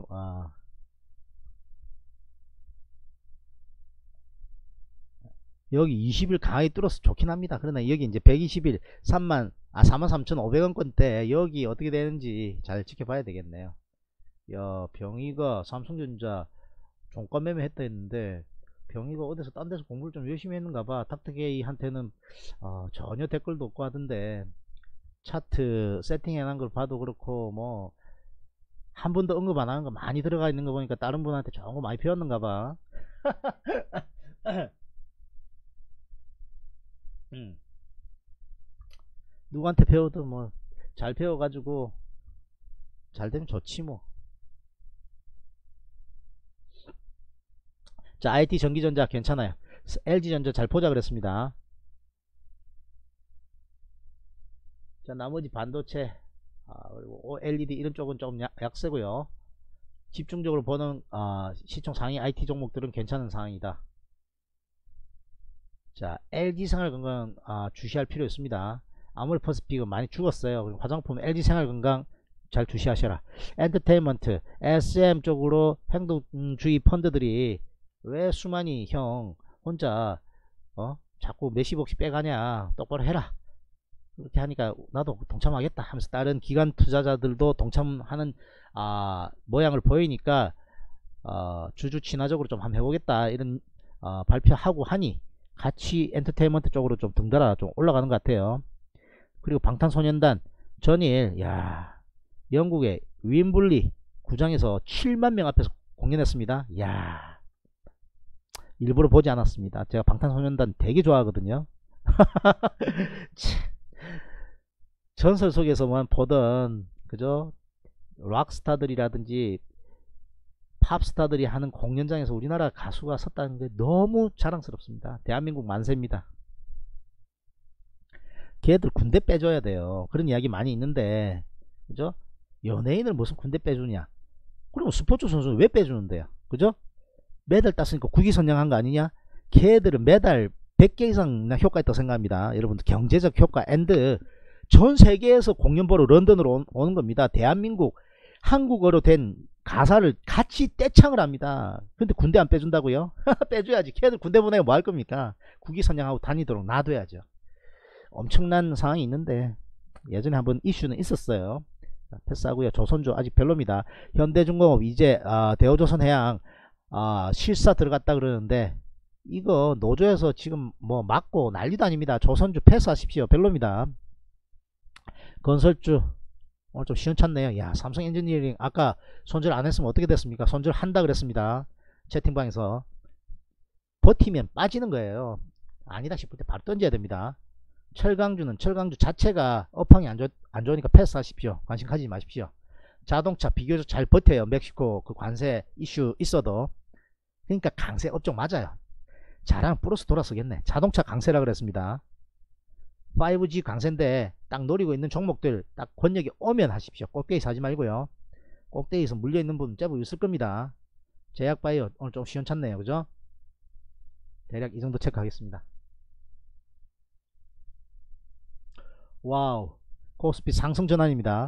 여기 20일 강하게 뚫어서 좋긴 합니다. 그러나 여기 이제 120일 43,500원권대 여기 어떻게 되는지 잘 지켜봐야 되겠네요. 야, 병이가 삼성전자 종가 매매했다 했는데 병이가 어디서 딴 데서 공부를 좀 열심히 했는가봐. 닥터게이한테는 전혀 댓글도 없고 하던데, 차트 세팅해 놓은 걸 봐도 그렇고 뭐 한 번도 언급 안 하는 거 많이 들어가 있는 거 보니까 다른 분한테 좋은 거 많이 배웠는가봐. 누구한테 배워도 뭐 잘 배워가지고 잘 되면 좋지 뭐. 자, IT 전기전자 괜찮아요. LG전자 잘 보자 그랬습니다. 자, 나머지 반도체 그리고 OLED 이런 쪽은 조금 약세고요. 집중적으로 보는 시총 상위 IT 종목들은 괜찮은 상황이다. 자, LG생활건강 주시할 필요 있습니다. 아모레퍼시픽은 많이 죽었어요. 그리고 화장품 LG생활건강 잘 주시하셔라. 엔터테인먼트 SM 쪽으로 행동주의 펀드들이 왜 수만이 형 혼자 자꾸 몇십억씩 빼가냐, 똑바로 해라 그렇게 하니까 나도 동참하겠다 하면서 다른 기관 투자자들도 동참하는 모양을 보이니까 주주 친화적으로 좀 한번 해보겠다 이런 발표하고 하니 같이 엔터테인먼트 쪽으로 좀 등달아 좀 올라가는 것 같아요. 그리고 방탄소년단 전일 영국의 윈블리 구장에서 7만 명 앞에서 공연했습니다. 야, 일부러 보지 않았습니다. 제가 방탄소년단 되게 좋아하거든요. 전설 속에서만 보던 그죠, 락스타들이라든지 팝스타들이 하는 공연장에서 우리나라 가수가 섰다는 게 너무 자랑스럽습니다. 대한민국 만세입니다. 걔들 군대 빼줘야 돼요. 그런 이야기 많이 있는데 그죠, 연예인을 무슨 군대 빼주냐. 그럼 스포츠 선수는 왜 빼주는데요. 그죠, 메달 땄으니까 국위선양한 거 아니냐. 걔들은 메달 100개 이상 효과 있다고 생각합니다. 여러분들 경제적 효과 앤드 전 세계에서 공연 보러 런던으로 오는 겁니다. 대한민국 한국어로 된 가사를 같이 떼창을 합니다. 근데 군대 안 빼준다고요? 빼줘야지. 걔들 군대 보내고 뭐 할 겁니까? 국위선양하고 다니도록 놔둬야죠. 엄청난 상황이 있는데 예전에 한번 이슈는 있었어요. 패스하고요. 조선주 아직 별로입니다. 현대중공업 이제 대우조선해양 실사 들어갔다 그러는데 이거 노조에서 지금 뭐 맞고 난리도 아닙니다. 조선주 패스하십시오. 별로입니다. 건설주 오늘 좀 시원찮네요. 야, 삼성 엔지니어링 아까 손절 안 했으면 어떻게 됐습니까? 손절 한다 그랬습니다. 채팅방에서. 버티면 빠지는 거예요. 아니다 싶을 때 바로 던져야 됩니다. 철강주는 철강주 자체가 업황이 안 좋으니까 패스하십시오. 관심 가지지 마십시오. 자동차 비교적 잘 버텨요. 멕시코 그 관세 이슈 있어도. 그러니까 강세 업종 맞아요. 잘하면 플러스 돌아서겠네. 자동차 강세라 그랬습니다. 5G 강세인데 딱 노리고 있는 종목들 딱 권역이 오면 하십시오. 꼭대기 사지 말고요. 꼭대기에서 물려있는 분 제법 있을 겁니다. 제약바이오 오늘 좀 시원찮네요. 그죠? 대략 이 정도 체크하겠습니다. 와우. 코스피 상승 전환입니다.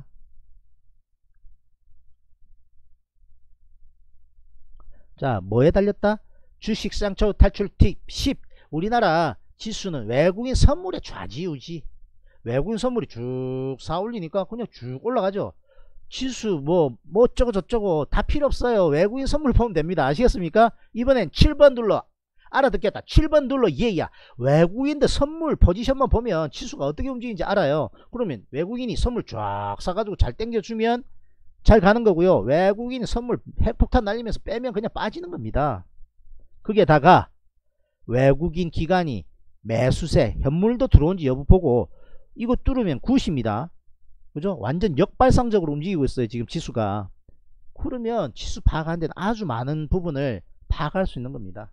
자, 뭐에 달렸다? 주식상처 탈출 팁 10. 우리나라 지수는 외국인 선물의 좌지우지. 외국인 선물이 쭉 쌓아올리니까 그냥 쭉 올라가죠. 지수 뭐 어쩌고 저쩌고 다 필요 없어요. 외국인 선물 보면 됩니다. 아시겠습니까? 이번엔 7번 눌러. 알아듣겠다. 7번 눌러. 예야. 외국인들 선물 포지션만 보면 지수가 어떻게 움직이는지 알아요. 그러면 외국인이 선물 쫙 사가지고 잘 땡겨주면 잘 가는 거고요. 외국인 선물 핵폭탄 날리면서 빼면 그냥 빠지는 겁니다. 거기에다가 외국인 기관이 매수세 현물도 들어온지 여부 보고 이거 뚫으면 굿입니다. 그죠? 완전 역발상적으로 움직이고 있어요. 지금 지수가. 그러면 지수 파악하는 데는 아주 많은 부분을 파악할 수 있는 겁니다.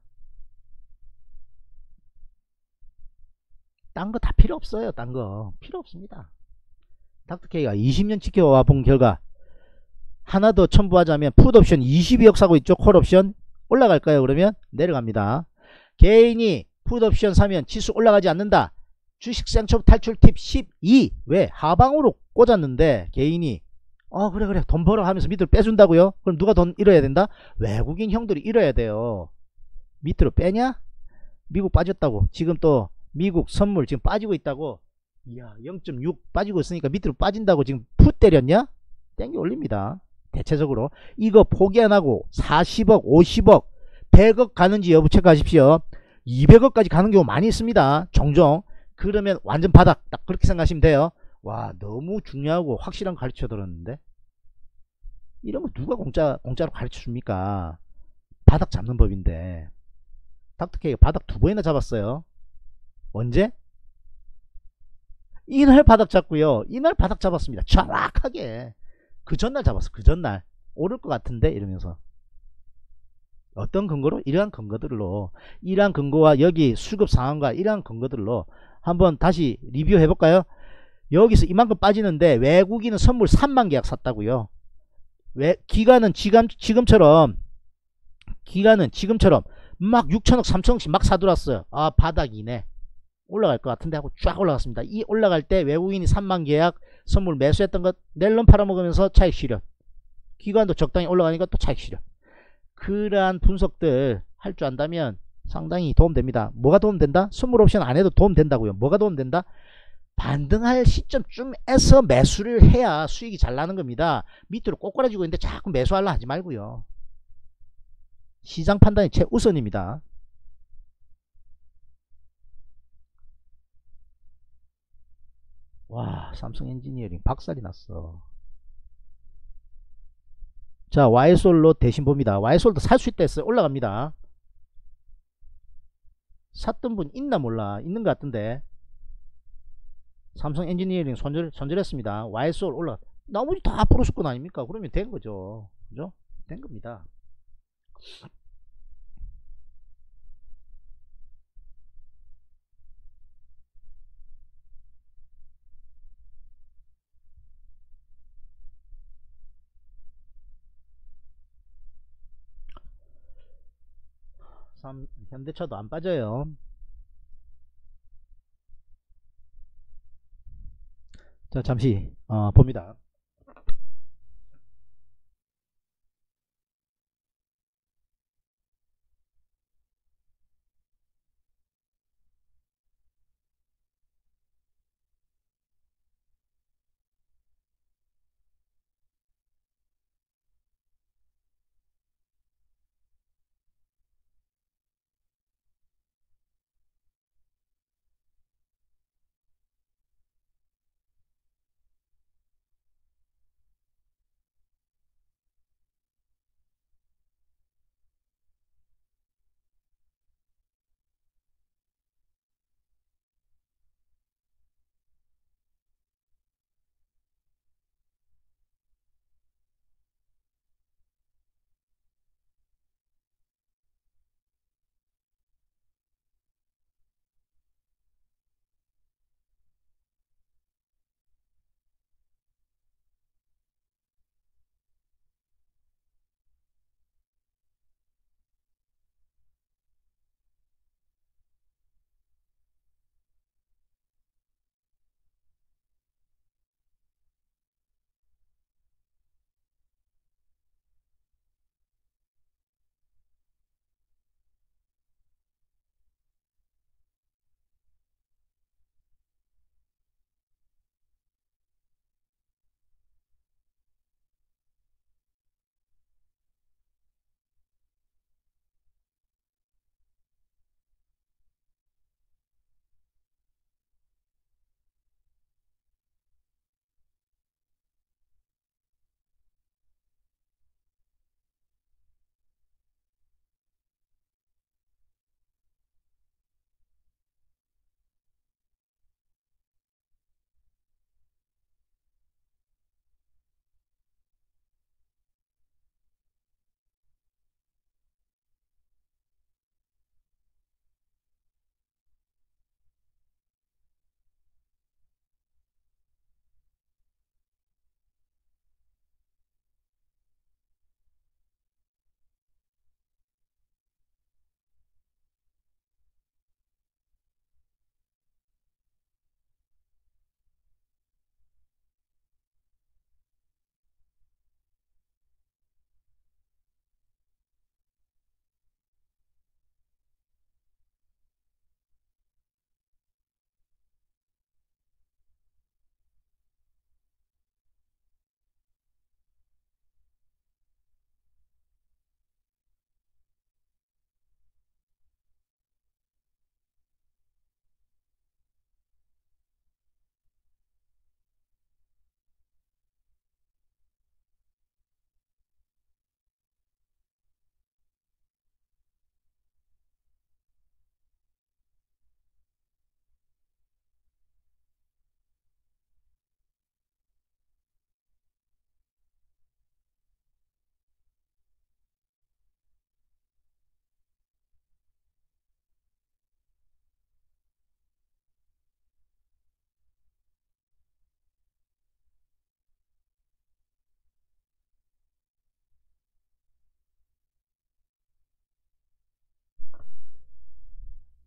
딴 거 다 필요 없어요. 딴 거 필요 없습니다. 닥터케이가 20년 지켜와 본 결과 하나 더 첨부하자면 풋옵션 22억 사고 있죠. 콜옵션 올라갈까요? 그러면 내려갑니다. 개인이 풋옵션 사면 지수 올라가지 않는다. 주식상처 탈출 팁 12. 왜? 하방으로 꽂았는데 개인이 그래 돈 벌어 하면서 밑으로 빼준다고요? 그럼 누가 돈 잃어야 된다? 외국인 형들이 잃어야 돼요. 밑으로 빼냐? 미국 빠졌다고. 지금 또 미국 선물 지금 빠지고 있다고. 이야 0.6 빠지고 있으니까 밑으로 빠진다고 지금 풋 때렸냐? 땡겨 올립니다. 대체적으로 이거 포기 안하고 40억 50억 100억 가는지 여부 체크하십시오. 200억까지 가는 경우 많이 있습니다. 종종. 그러면 완전 바닥 딱 그렇게 생각하시면 돼요. 와 너무 중요하고 확실한 거 가르쳐 들었는데 이러면 누가 공짜로 가르쳐 줍니까? 바닥 잡는 법인데. 닥터케이가 바닥 2번이나 잡았어요. 언제? 이날 바닥 잡고요. 이날 바닥 잡았습니다. 정확하게. 그 전날 잡았어. 그 전날. 오를 것 같은데 이러면서. 어떤 근거로? 이러한 근거들로, 이러한 근거와 여기 수급 상황과 이러한 근거들로 한번 다시 리뷰해 볼까요? 여기서 이만큼 빠지는데 외국인은 선물 3만 계약 샀다고요. 기간은 지금처럼 막 6천억 3천억씩 막 사들었어요. 아 바닥이네. 올라갈 것 같은데 하고 쫙 올라갔습니다. 이 올라갈 때 외국인이 3만 계약 선물 매수했던 것 낼름 팔아먹으면서 차익 실현. 기관도 적당히 올라가니까 또 차익 실현. 그러한 분석들 할 줄 안다면 상당히 도움됩니다. 뭐가 도움된다? 선물 옵션 안 해도 도움된다고요. 뭐가 도움된다? 반등할 시점쯤에서 매수를 해야 수익이 잘 나는 겁니다. 밑으로 꼬꾸라지고 있는데 자꾸 매수하려 하지 말고요. 시장 판단이 최우선입니다. 와 삼성 엔지니어링 박살이 났어. 자 와이솔로 대신 봅니다. 와이솔도 살 수 있다 했어요. 올라갑니다. 샀던 분 있나 몰라. 있는 것 같은데 삼성 엔지니어링 손절했습니다. 와이솔 올라. 나머지 다 플러스권 아닙니까? 그러면 된 거죠. 그죠? 된 겁니다. 현대차도 안 빠져요. 자 잠시 봅니다.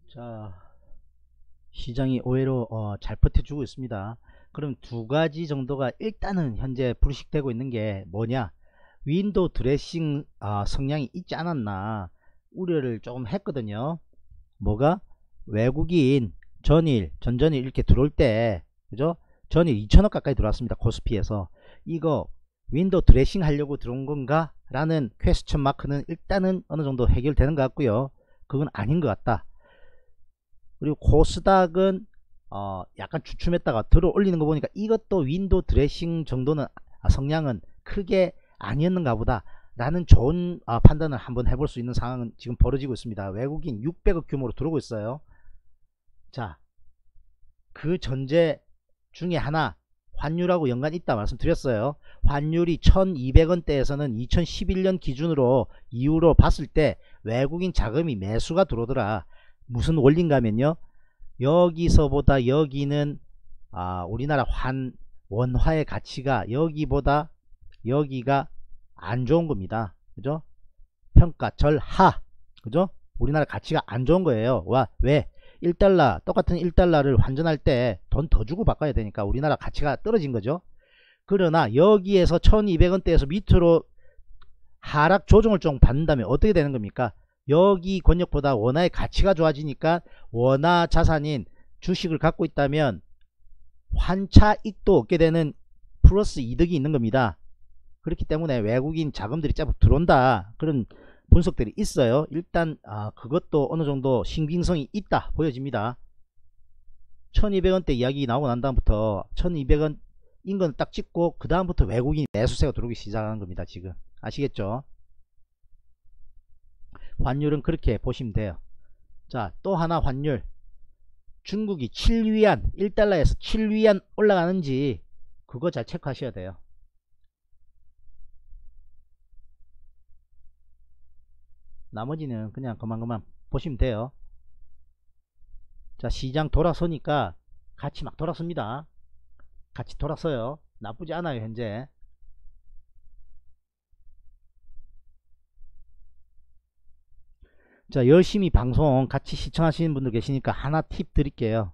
자, 시장이 의외로 잘 버텨주고 있습니다. 그럼 두 가지 정도가 일단은 현재 불식되고 있는 게 뭐냐, 윈도우 드레싱 성향이 있지 않았나 우려를 조금 했거든요. 뭐가, 외국인 전전일 이렇게 들어올 때, 그죠? 전일 2천억 가까이 들어왔습니다. 코스피에서. 이거 윈도우 드레싱 하려고 들어온 건가 라는 퀘스천 마크는 일단은 어느 정도 해결되는 것 같고요. 그건 아닌 것 같다. 그리고 코스닥은 약간 주춤했다가 들어 올리는 거 보니까 이것도 윈도우 드레싱 정도는 성향은 크게 아니었는가 보다 라는 좋은 판단을 한번 해볼 수 있는 상황은 지금 벌어지고 있습니다. 외국인 600억 규모로 들어오고 있어요. 자, 그 전제 중에 하나, 환율하고 연관이 있다 말씀드렸어요. 환율이 1200원대에서는 2011년 기준으로 이후로 봤을 때 외국인 자금이 매수가 들어오더라. 무슨 원리인가 하면요, 여기서보다 여기는 우리나라 원화의 가치가 여기보다 여기가 안 좋은 겁니다. 그죠? 평가 절하. 그죠? 우리나라 가치가 안 좋은 거예요. 왜? 1달러, 똑같은 1달러를 환전할 때 돈 더 주고 바꿔야 되니까 우리나라 가치가 떨어진 거죠. 그러나 여기에서 1200원대에서 밑으로 하락 조정을 좀 받는다면 어떻게 되는 겁니까? 여기 권역보다 원화의 가치가 좋아지니까 원화 자산인 주식을 갖고 있다면 환차익도 얻게 되는 플러스 이득이 있는 겁니다. 그렇기 때문에 외국인 자금들이 제법 들어온다, 그런 분석들이 있어요. 일단 그것도 어느 정도 신빙성이 있다 보여집니다. 1200원대 이야기 나오고 난 다음부터 1200원 인건 딱 찍고 그 다음부터 외국인 매수세가 들어오기 시작하는 겁니다. 지금 아시겠죠? 환율은 그렇게 보시면 돼요. 자, 또 하나 환율, 중국이 7위안, 1달러에서 7위안 올라가는지 그거 잘 체크하셔야 돼요. 나머지는 그냥 그만 보시면 돼요. 자, 시장 돌아서니까 같이 막 돌아섭니다. 같이 돌아서요. 나쁘지 않아요 현재. 자, 열심히 방송 같이 시청하시는 분들 계시니까 하나 팁 드릴게요.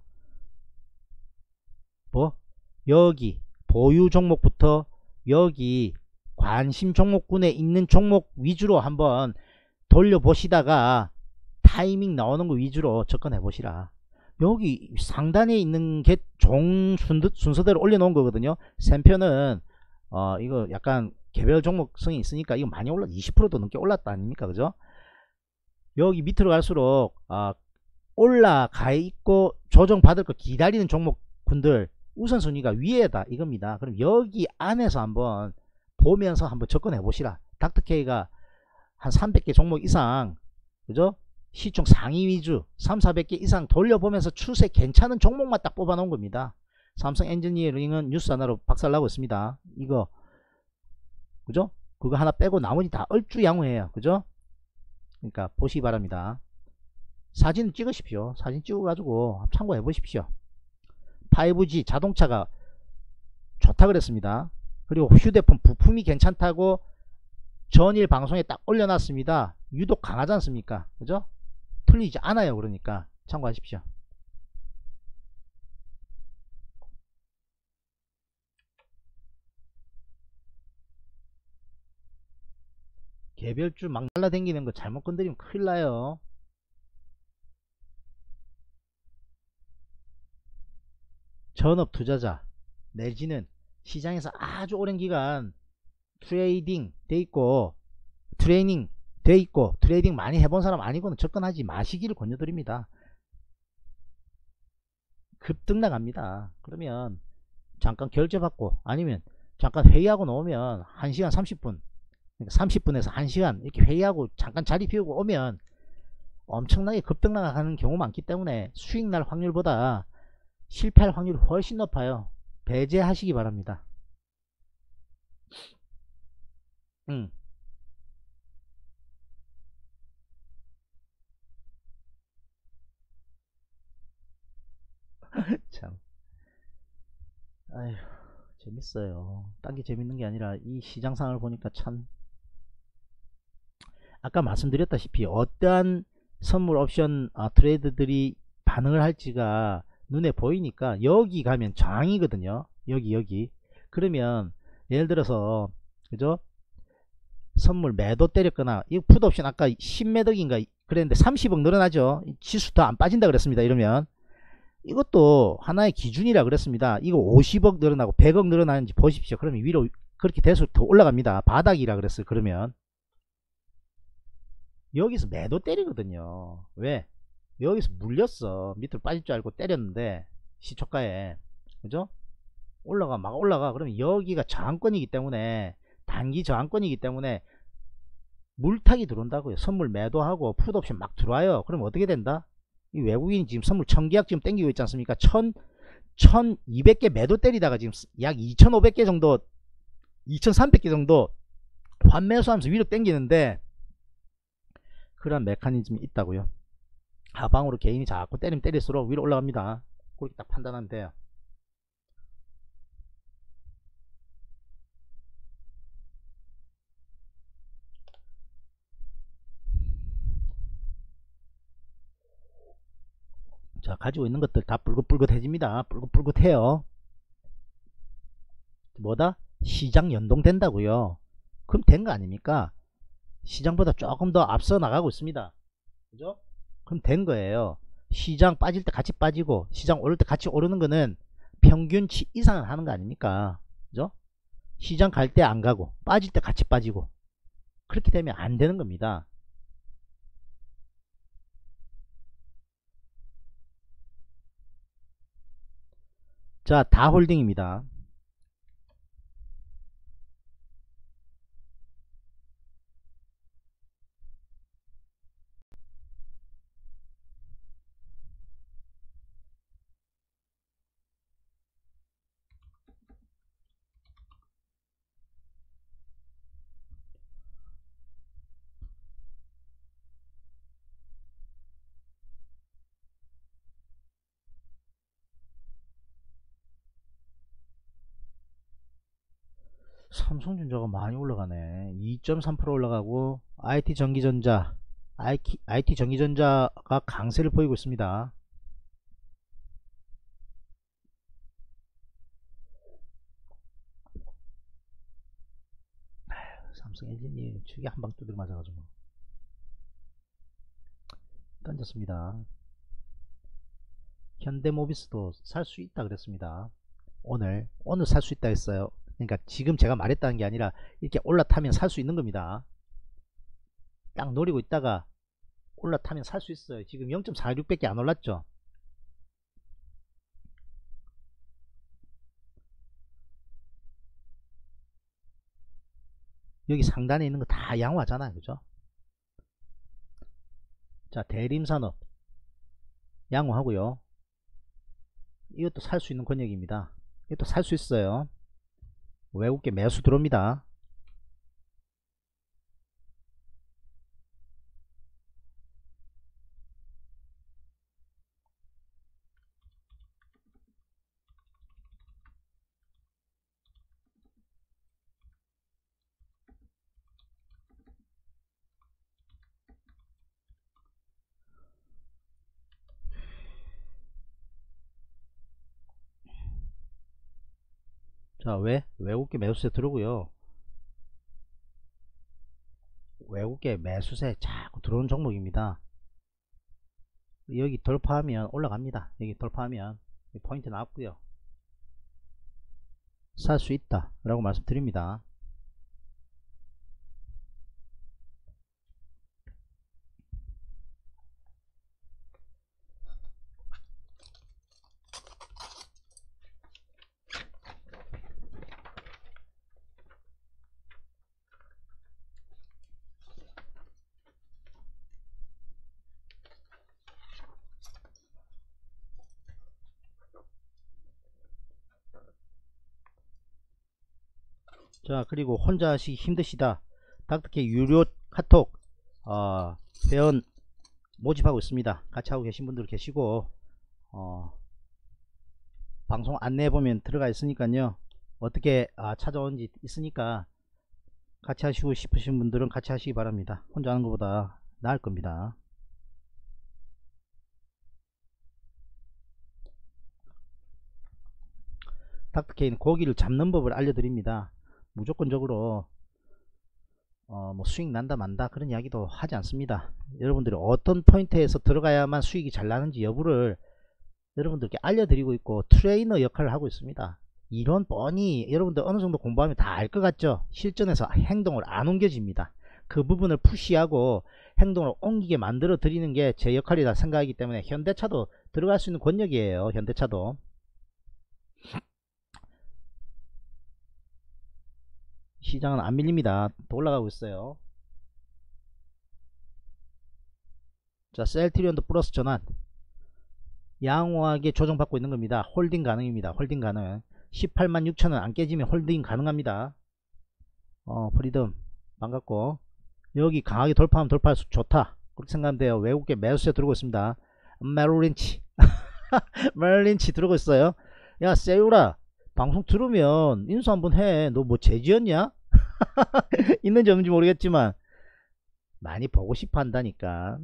뭐, 여기 보유 종목부터 여기 관심 종목군에 있는 종목 위주로 한번 돌려보시다가 타이밍 나오는 거 위주로 접근해 보시라. 여기 상단에 있는 게 종 순서대로 올려놓은 거거든요. 샘표는 이거 약간 개별 종목성이 있으니까 이거 많이 올라, 20%도 넘게 올랐다 아닙니까? 그죠? 여기 밑으로 갈수록 올라가 있고 조정 받을 거 기다리는 종목군들 우선순위가 위에다 이겁니다. 그럼 여기 안에서 한번 보면서 한번 접근해 보시라. 닥터케이가 한 300개 종목 이상, 그죠? 시총 상위 위주 3,400개 이상 돌려보면서 추세 괜찮은 종목만 딱 뽑아 놓은 겁니다. 삼성 엔지니어링은 뉴스 하나로 박살나고 있습니다. 이거, 그죠? 그거 하나 빼고 나머지 다 얼주양호해요. 그죠? 그러니까 보시기 바랍니다. 사진 찍으십시오. 사진 찍어 가지고 참고해 보십시오. 5G 자동차가 좋다 그랬습니다. 그리고 휴대폰 부품이 괜찮다고 전일 방송에 딱 올려놨습니다. 유독 강하지 않습니까? 그죠? 틀리지 않아요. 그러니까 참고하십시오. 개별주 막 날라다니는 거 잘못 건드리면 큰일 나요. 전업 투자자 내지는 시장에서 아주 오랜 기간 트레이딩 돼 있고 트레이닝 돼 있고 트레이딩 많이 해본 사람 아니고는 접근하지 마시기를 권유드립니다. 급등 나갑니다. 그러면 잠깐 결제받고 아니면 잠깐 회의하고 나오면 1시간 30분, 그러니까 30분에서 1시간 이렇게 회의하고 잠깐 자리 비우고 오면 엄청나게 급등 나가는 경우 많기 때문에 수익 날 확률보다 실패할 확률이 훨씬 높아요. 배제하시기 바랍니다. 참, 아휴, 재밌어요. 딴 게 재밌는 게 아니라 이 시장 상황을 보니까 참, 아까 말씀드렸다시피 어떠한 선물 옵션 트레이드들이 반응을 할지가 눈에 보이니까 여기 가면 저항이거든요. 여기 그러면 예를 들어서 그죠, 선물 매도 때렸거나 이 풋옵션 아까 10매덕인가 그랬는데 30억 늘어나죠. 지수 더 안 빠진다 그랬습니다. 이러면 이것도 하나의 기준이라 그랬습니다. 이거 50억 늘어나고 100억 늘어나는지 보십시오. 그러면 위로 그렇게 돼서 더 올라갑니다. 바닥이라 그랬어요. 그러면 여기서 매도 때리거든요. 왜? 여기서 물렸어. 밑으로 빠질 줄 알고 때렸는데 시초가에 그죠? 올라가 막 올라가. 그러면 여기가 저항권이기 때문에 단기 저항권이기 때문에 물타기 들어온다고요. 선물 매도하고 풋옵션 막 들어와요. 그러면 어떻게 된다? 이 외국인이 지금 선물 1000계약 지금 땡기고 있지 않습니까? 1200개 매도 때리다가 지금 약 2500개 정도 2300개 정도 환매수하면서 위로 땡기는데 그런 메커니즘이 있다고요. 하방으로 개인이 자꾸 때리면 때릴수록 위로 올라갑니다. 그렇게 딱 판단하면 돼요. 자, 가지고 있는 것들 다 뿔긋뿔긋해집니다. 뿔긋뿔긋해요. 뭐다? 시장 연동된다고요. 그럼 된 거 아닙니까? 시장보다 조금 더 앞서 나가고 있습니다. 그죠? 그럼 된 거예요. 시장 빠질 때 같이 빠지고 시장 오를 때 같이 오르는 거는 평균치 이상은 하는 거 아닙니까? 그죠? 시장 갈 때 안 가고 빠질 때 같이 빠지고 그렇게 되면 안 되는 겁니다. 자, 다홀딩입니다. 삼성전자가 많이 올라가네. 2.3% 올라가고 IT전기전자가 강세를 보이고 있습니다. 삼성 엔지니어링 축에 한방 두드려 맞아가지고 던졌습니다. 현대모비스도 살 수 있다 그랬습니다. 오늘 살 수 있다 했어요. 그러니까 지금 제가 말했다는 게 아니라 이렇게 올라타면 살 수 있는 겁니다. 딱 노리고 있다가 올라타면 살 수 있어요. 지금 0.46밖에 안 올랐죠. 여기 상단에 있는 거 다 양호하잖아요. 그죠? 자, 대림산업 양호하고요. 이것도 살 수 있는 권역입니다. 이것도 살 수 있어요. 외국계 매수 들어옵니다. 자, 왜? 외국계 매수세 들어오고요. 외국계 매수세 자꾸 들어오는 종목입니다. 여기 돌파하면 올라갑니다. 여기 돌파하면 포인트 나왔고요. 살 수 있다 라고 말씀드립니다. 자, 그리고 혼자 하시기 힘드시다. 닥터케 유료 카톡 회원 모집하고 있습니다. 같이 하고 계신 분들 계시고 방송 안내 보면 들어가 있으니까요. 어떻게 찾아오는지 있으니까 같이 하시고 싶으신 분들은 같이 하시기 바랍니다. 혼자 하는 것보다 나을 겁니다. 닥터케이는 고기를 잡는 법을 알려드립니다. 무조건적으로 뭐 수익 난다 만다 그런 이야기도 하지 않습니다. 여러분들이 어떤 포인트에서 들어가야만 수익이 잘 나는지 여부를 여러분들께 알려드리고 있고 트레이너 역할을 하고 있습니다. 이론 뻔히 여러분들 어느 정도 공부하면 다 알 것 같죠? 실전에서 행동을 안 옮겨집니다. 그 부분을 푸시하고 행동을 옮기게 만들어 드리는 게 제 역할이라 생각하기 때문에 현대차도 들어갈 수 있는 권역이에요. 현대차도. 시장은 안 밀립니다. 또 올라가고 있어요. 자, 셀트리온도 플러스 전환. 양호하게 조정받고 있는 겁니다. 홀딩 가능입니다. 홀딩 가능. 186,000원 안 깨지면 홀딩 가능합니다. 프리덤 반갑고, 여기 강하게 돌파하면 돌파할수록 좋다 그렇게 생각하면 돼요. 외국계 매수세 들어오고 있습니다. 메릴린치 메릴린치 들어오고 있어요. 야 세우라, 방송 들으면 인수 한번 해. 너 뭐 죄지었냐? 있는지 없는지 모르겠지만 많이 보고 싶어 한다니까.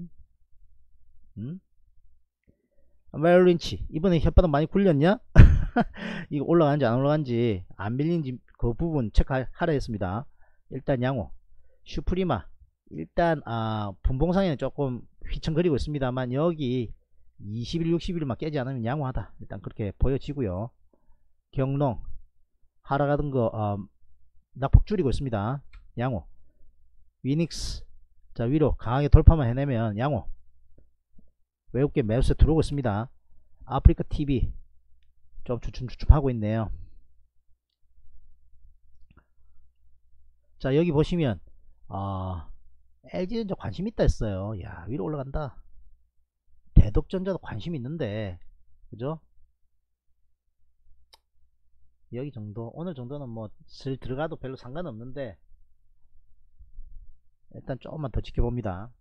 메릴린치 이번에 혓바닥 많이 굴렸냐? 이거 올라가는지 안 올라가는지 안 밀린지 그 부분 체크하라 했습니다. 일단 양호. 슈프리마 일단 분봉상에는 조금 휘청거리고 있습니다만 여기 20일 60일만 깨지 않으면 양호하다 일단 그렇게 보여지고요. 경농 하락하던 거 낙폭 줄이고 있습니다. 양호. 위닉스 자 위로 강하게 돌파만 해내면 양호. 외국계 매수세 들어오고 있습니다. 아프리카 TV 좀 주춤주춤 하고 있네요. 자 여기 보시면 LG전자 관심 있다 했어요. 야 위로 올라간다. 대덕전자도 관심 있는데 그죠? 여기 정도 오늘 정도는 뭐 슬 들어가도 별로 상관없는데 일단 조금만 더 지켜봅니다.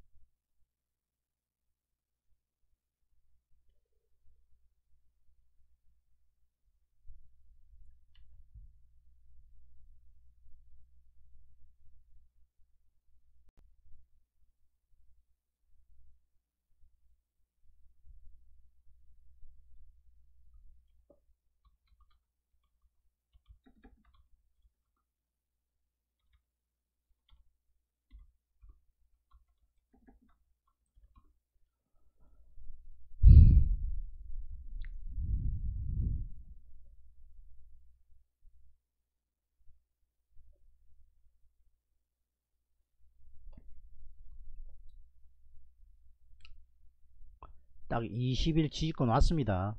딱 20일 지지권 왔습니다.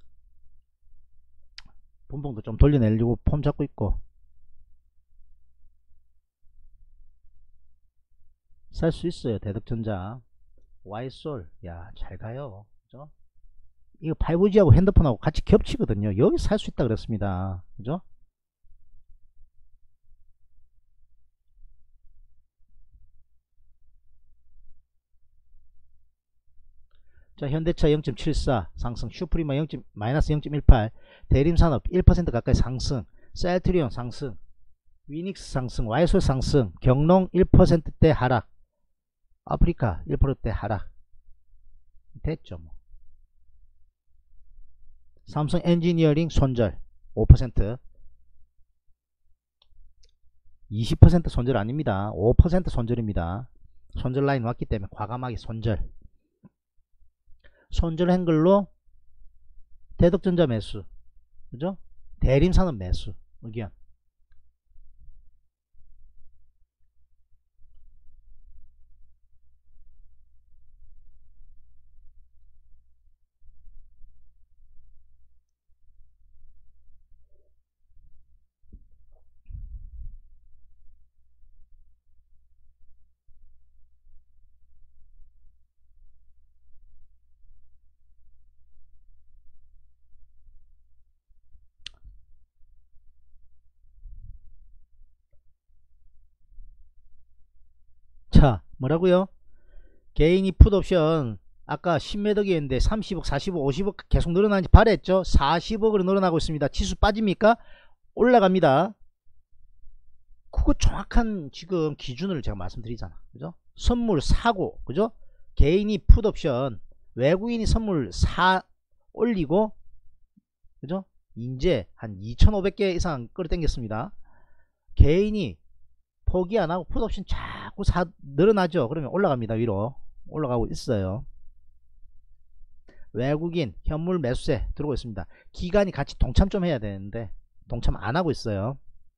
분봉도 좀 돌려내려고 폼 잡고 있고 살 수 있어요. 대덕전자 와이솔 야 잘가요 그죠? 이거 5G하고 핸드폰하고 같이 겹치거든요. 여기 살 수 있다 그랬습니다. 그죠? 자 현대차 0.74 상승, 슈프리마 마이너스 0.18, 대림산업 1% 가까이 상승, 셀트리온 상승, 위닉스 상승, 와이솔 상승, 경농 1%대 하락, 아프리카 1%대 하락 됐죠. 뭐. 삼성 엔지니어링 손절 5%, 20% 손절 아닙니다. 5% 손절입니다. 손절 라인 왔기 때문에 과감하게 손절. 손절 행글로 대덕전자 매수, 그죠? 대림산업 매수 의견. 자 뭐라고요? 개인이 풋옵션 아까 10매덕이었는데 30억 40억 50억 계속 늘어나는지 바랬죠. 40억으로 늘어나고 있습니다. 지수 빠집니까? 올라갑니다. 그거 정확한 지금 기준을 제가 말씀드리잖아. 그죠? 선물 사고 그죠? 개인이 풋옵션 외국인이 선물 사 올리고 그죠? 이제 한 2500개 이상 끌어당겼습니다. 개인이 포기 안하고 풋옵션 자꾸 늘어나죠. 그러면 올라갑니다. 위로 올라가고 있어요. 외국인 현물 매수세 들어오고 있습니다. 기관이 같이 동참 좀 해야 되는데 동참 안하고 있어요.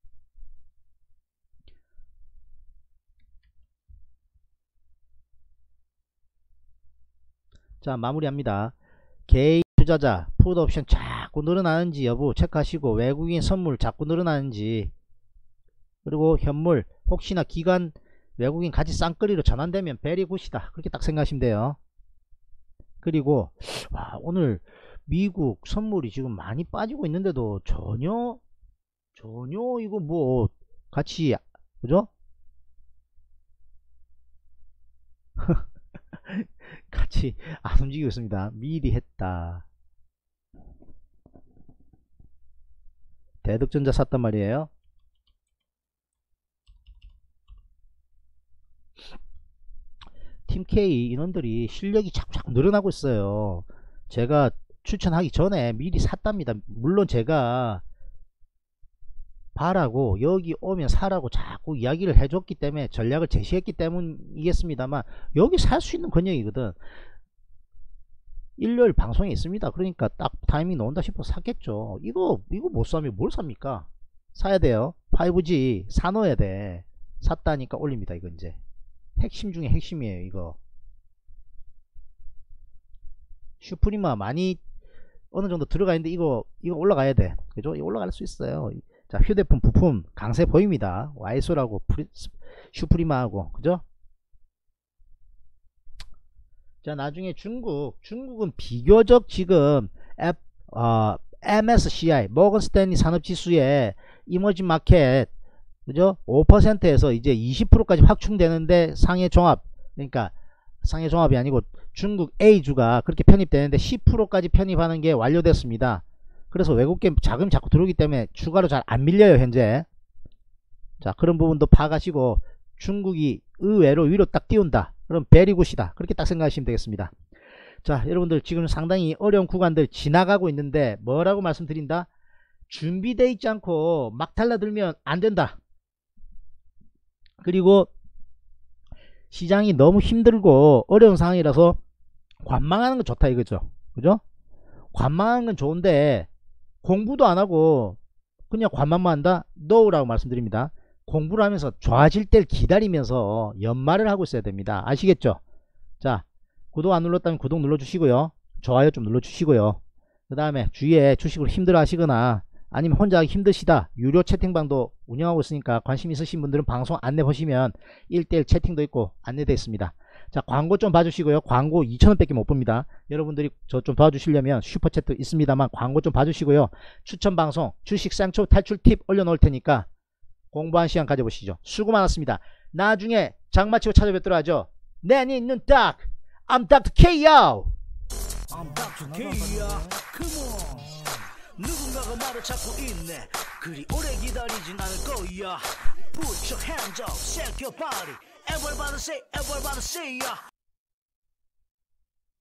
자, 마무리합니다. 개인 투자자 풋옵션 자꾸 늘어나는지 여부 체크하시고, 외국인 선물 자꾸 늘어나는지, 그리고 현물 혹시나 기관 외국인 같이 쌍끌이로 전환되면 베리 굿이다, 그렇게 딱 생각하시면 돼요. 그리고 오늘 미국 선물이 지금 많이 빠지고 있는데도 전혀 이거 뭐 같이, 그죠? 같이 안 움직이고 있습니다. 미리 했다. 대덕전자 샀단 말이에요. 팀 K 인원들이 실력이 자꾸 늘어나고 있어요. 제가 추천하기 전에 미리 샀답니다. 물론 제가 바라고 여기 오면 사라고 자꾸 이야기를 해줬기 때문에, 전략을 제시했기 때문이겠습니다만, 여기 살 수 있는 권역이거든. 일요일 방송에 있습니다. 그러니까 딱 타이밍 나온다 싶어 샀겠죠. 이거 못 사면 뭘 삽니까? 사야 돼요. 5G 사놓아야 돼. 샀다니까 올립니다. 이거 이제 핵심 중에 핵심이에요. 이거 슈프리마 많이 어느 정도 들어가 있는데 이거 올라가야 돼. 그죠? 이거 올라갈 수 있어요. 자, 휴대폰 부품 강세 보입니다. 와이소라고 슈프리마하고, 그죠? 자, 나중에 중국은 비교적 지금 MSCI 모건스탠리 산업지수의 이머징 마켓, 그죠? 5%에서 이제 20%까지 확충되는데, 상해종합, 그러니까 상해종합이 아니고 중국 A주가 그렇게 편입되는데 10%까지 편입하는 게 완료됐습니다. 그래서 외국계 자금이 자꾸 들어오기 때문에 추가로 잘 안 밀려요, 현재. 자, 그런 부분도 파가시고, 중국이 의외로 위로 딱 띄운다, 그럼 베리굿이다, 그렇게 딱 생각하시면 되겠습니다. 자, 여러분들 지금 상당히 어려운 구간들 지나가고 있는데, 뭐라고 말씀드린다? 준비되어 있지 않고 막 달라들면 안 된다. 그리고 시장이 너무 힘들고 어려운 상황이라서 관망하는 건 좋다 이거죠. 그죠? 관망하는 건 좋은데 공부도 안 하고 그냥 관망만 한다? NO라고 말씀드립니다. 공부를 하면서 좋아질 때를 기다리면서 연말을 하고 있어야 됩니다. 아시겠죠? 자, 구독 안 눌렀다면 구독 눌러주시고요. 좋아요 좀 눌러주시고요. 그 다음에 주위에 주식으로 힘들어 하시거나 아니면 혼자 하기 힘드시다, 유료 채팅방도 운영하고 있으니까 관심 있으신 분들은 방송 안내 보시면 1대1 채팅도 있고 안내되어 있습니다. 자, 광고 좀 봐주시고요. 광고 2,000원 밖에 못 봅니다. 여러분들이 저 좀 도와주시려면 슈퍼챗도 있습니다만 광고 좀 봐주시고요. 추천방송 주식 쌍초 탈출 팁 올려놓을 테니까 공부한 시간 가져보시죠. 수고 많았습니다. 나중에 장마치고 찾아뵙도록 하죠. 내니 있는 딱 I'm Dr. K요. I'm Dr. K야. Come on. 누군가가 나를 찾고 있네. 그리 오래 기다리진 않을 거야. Put your hands up, shake your body. Everybody say, everybody say, yeah.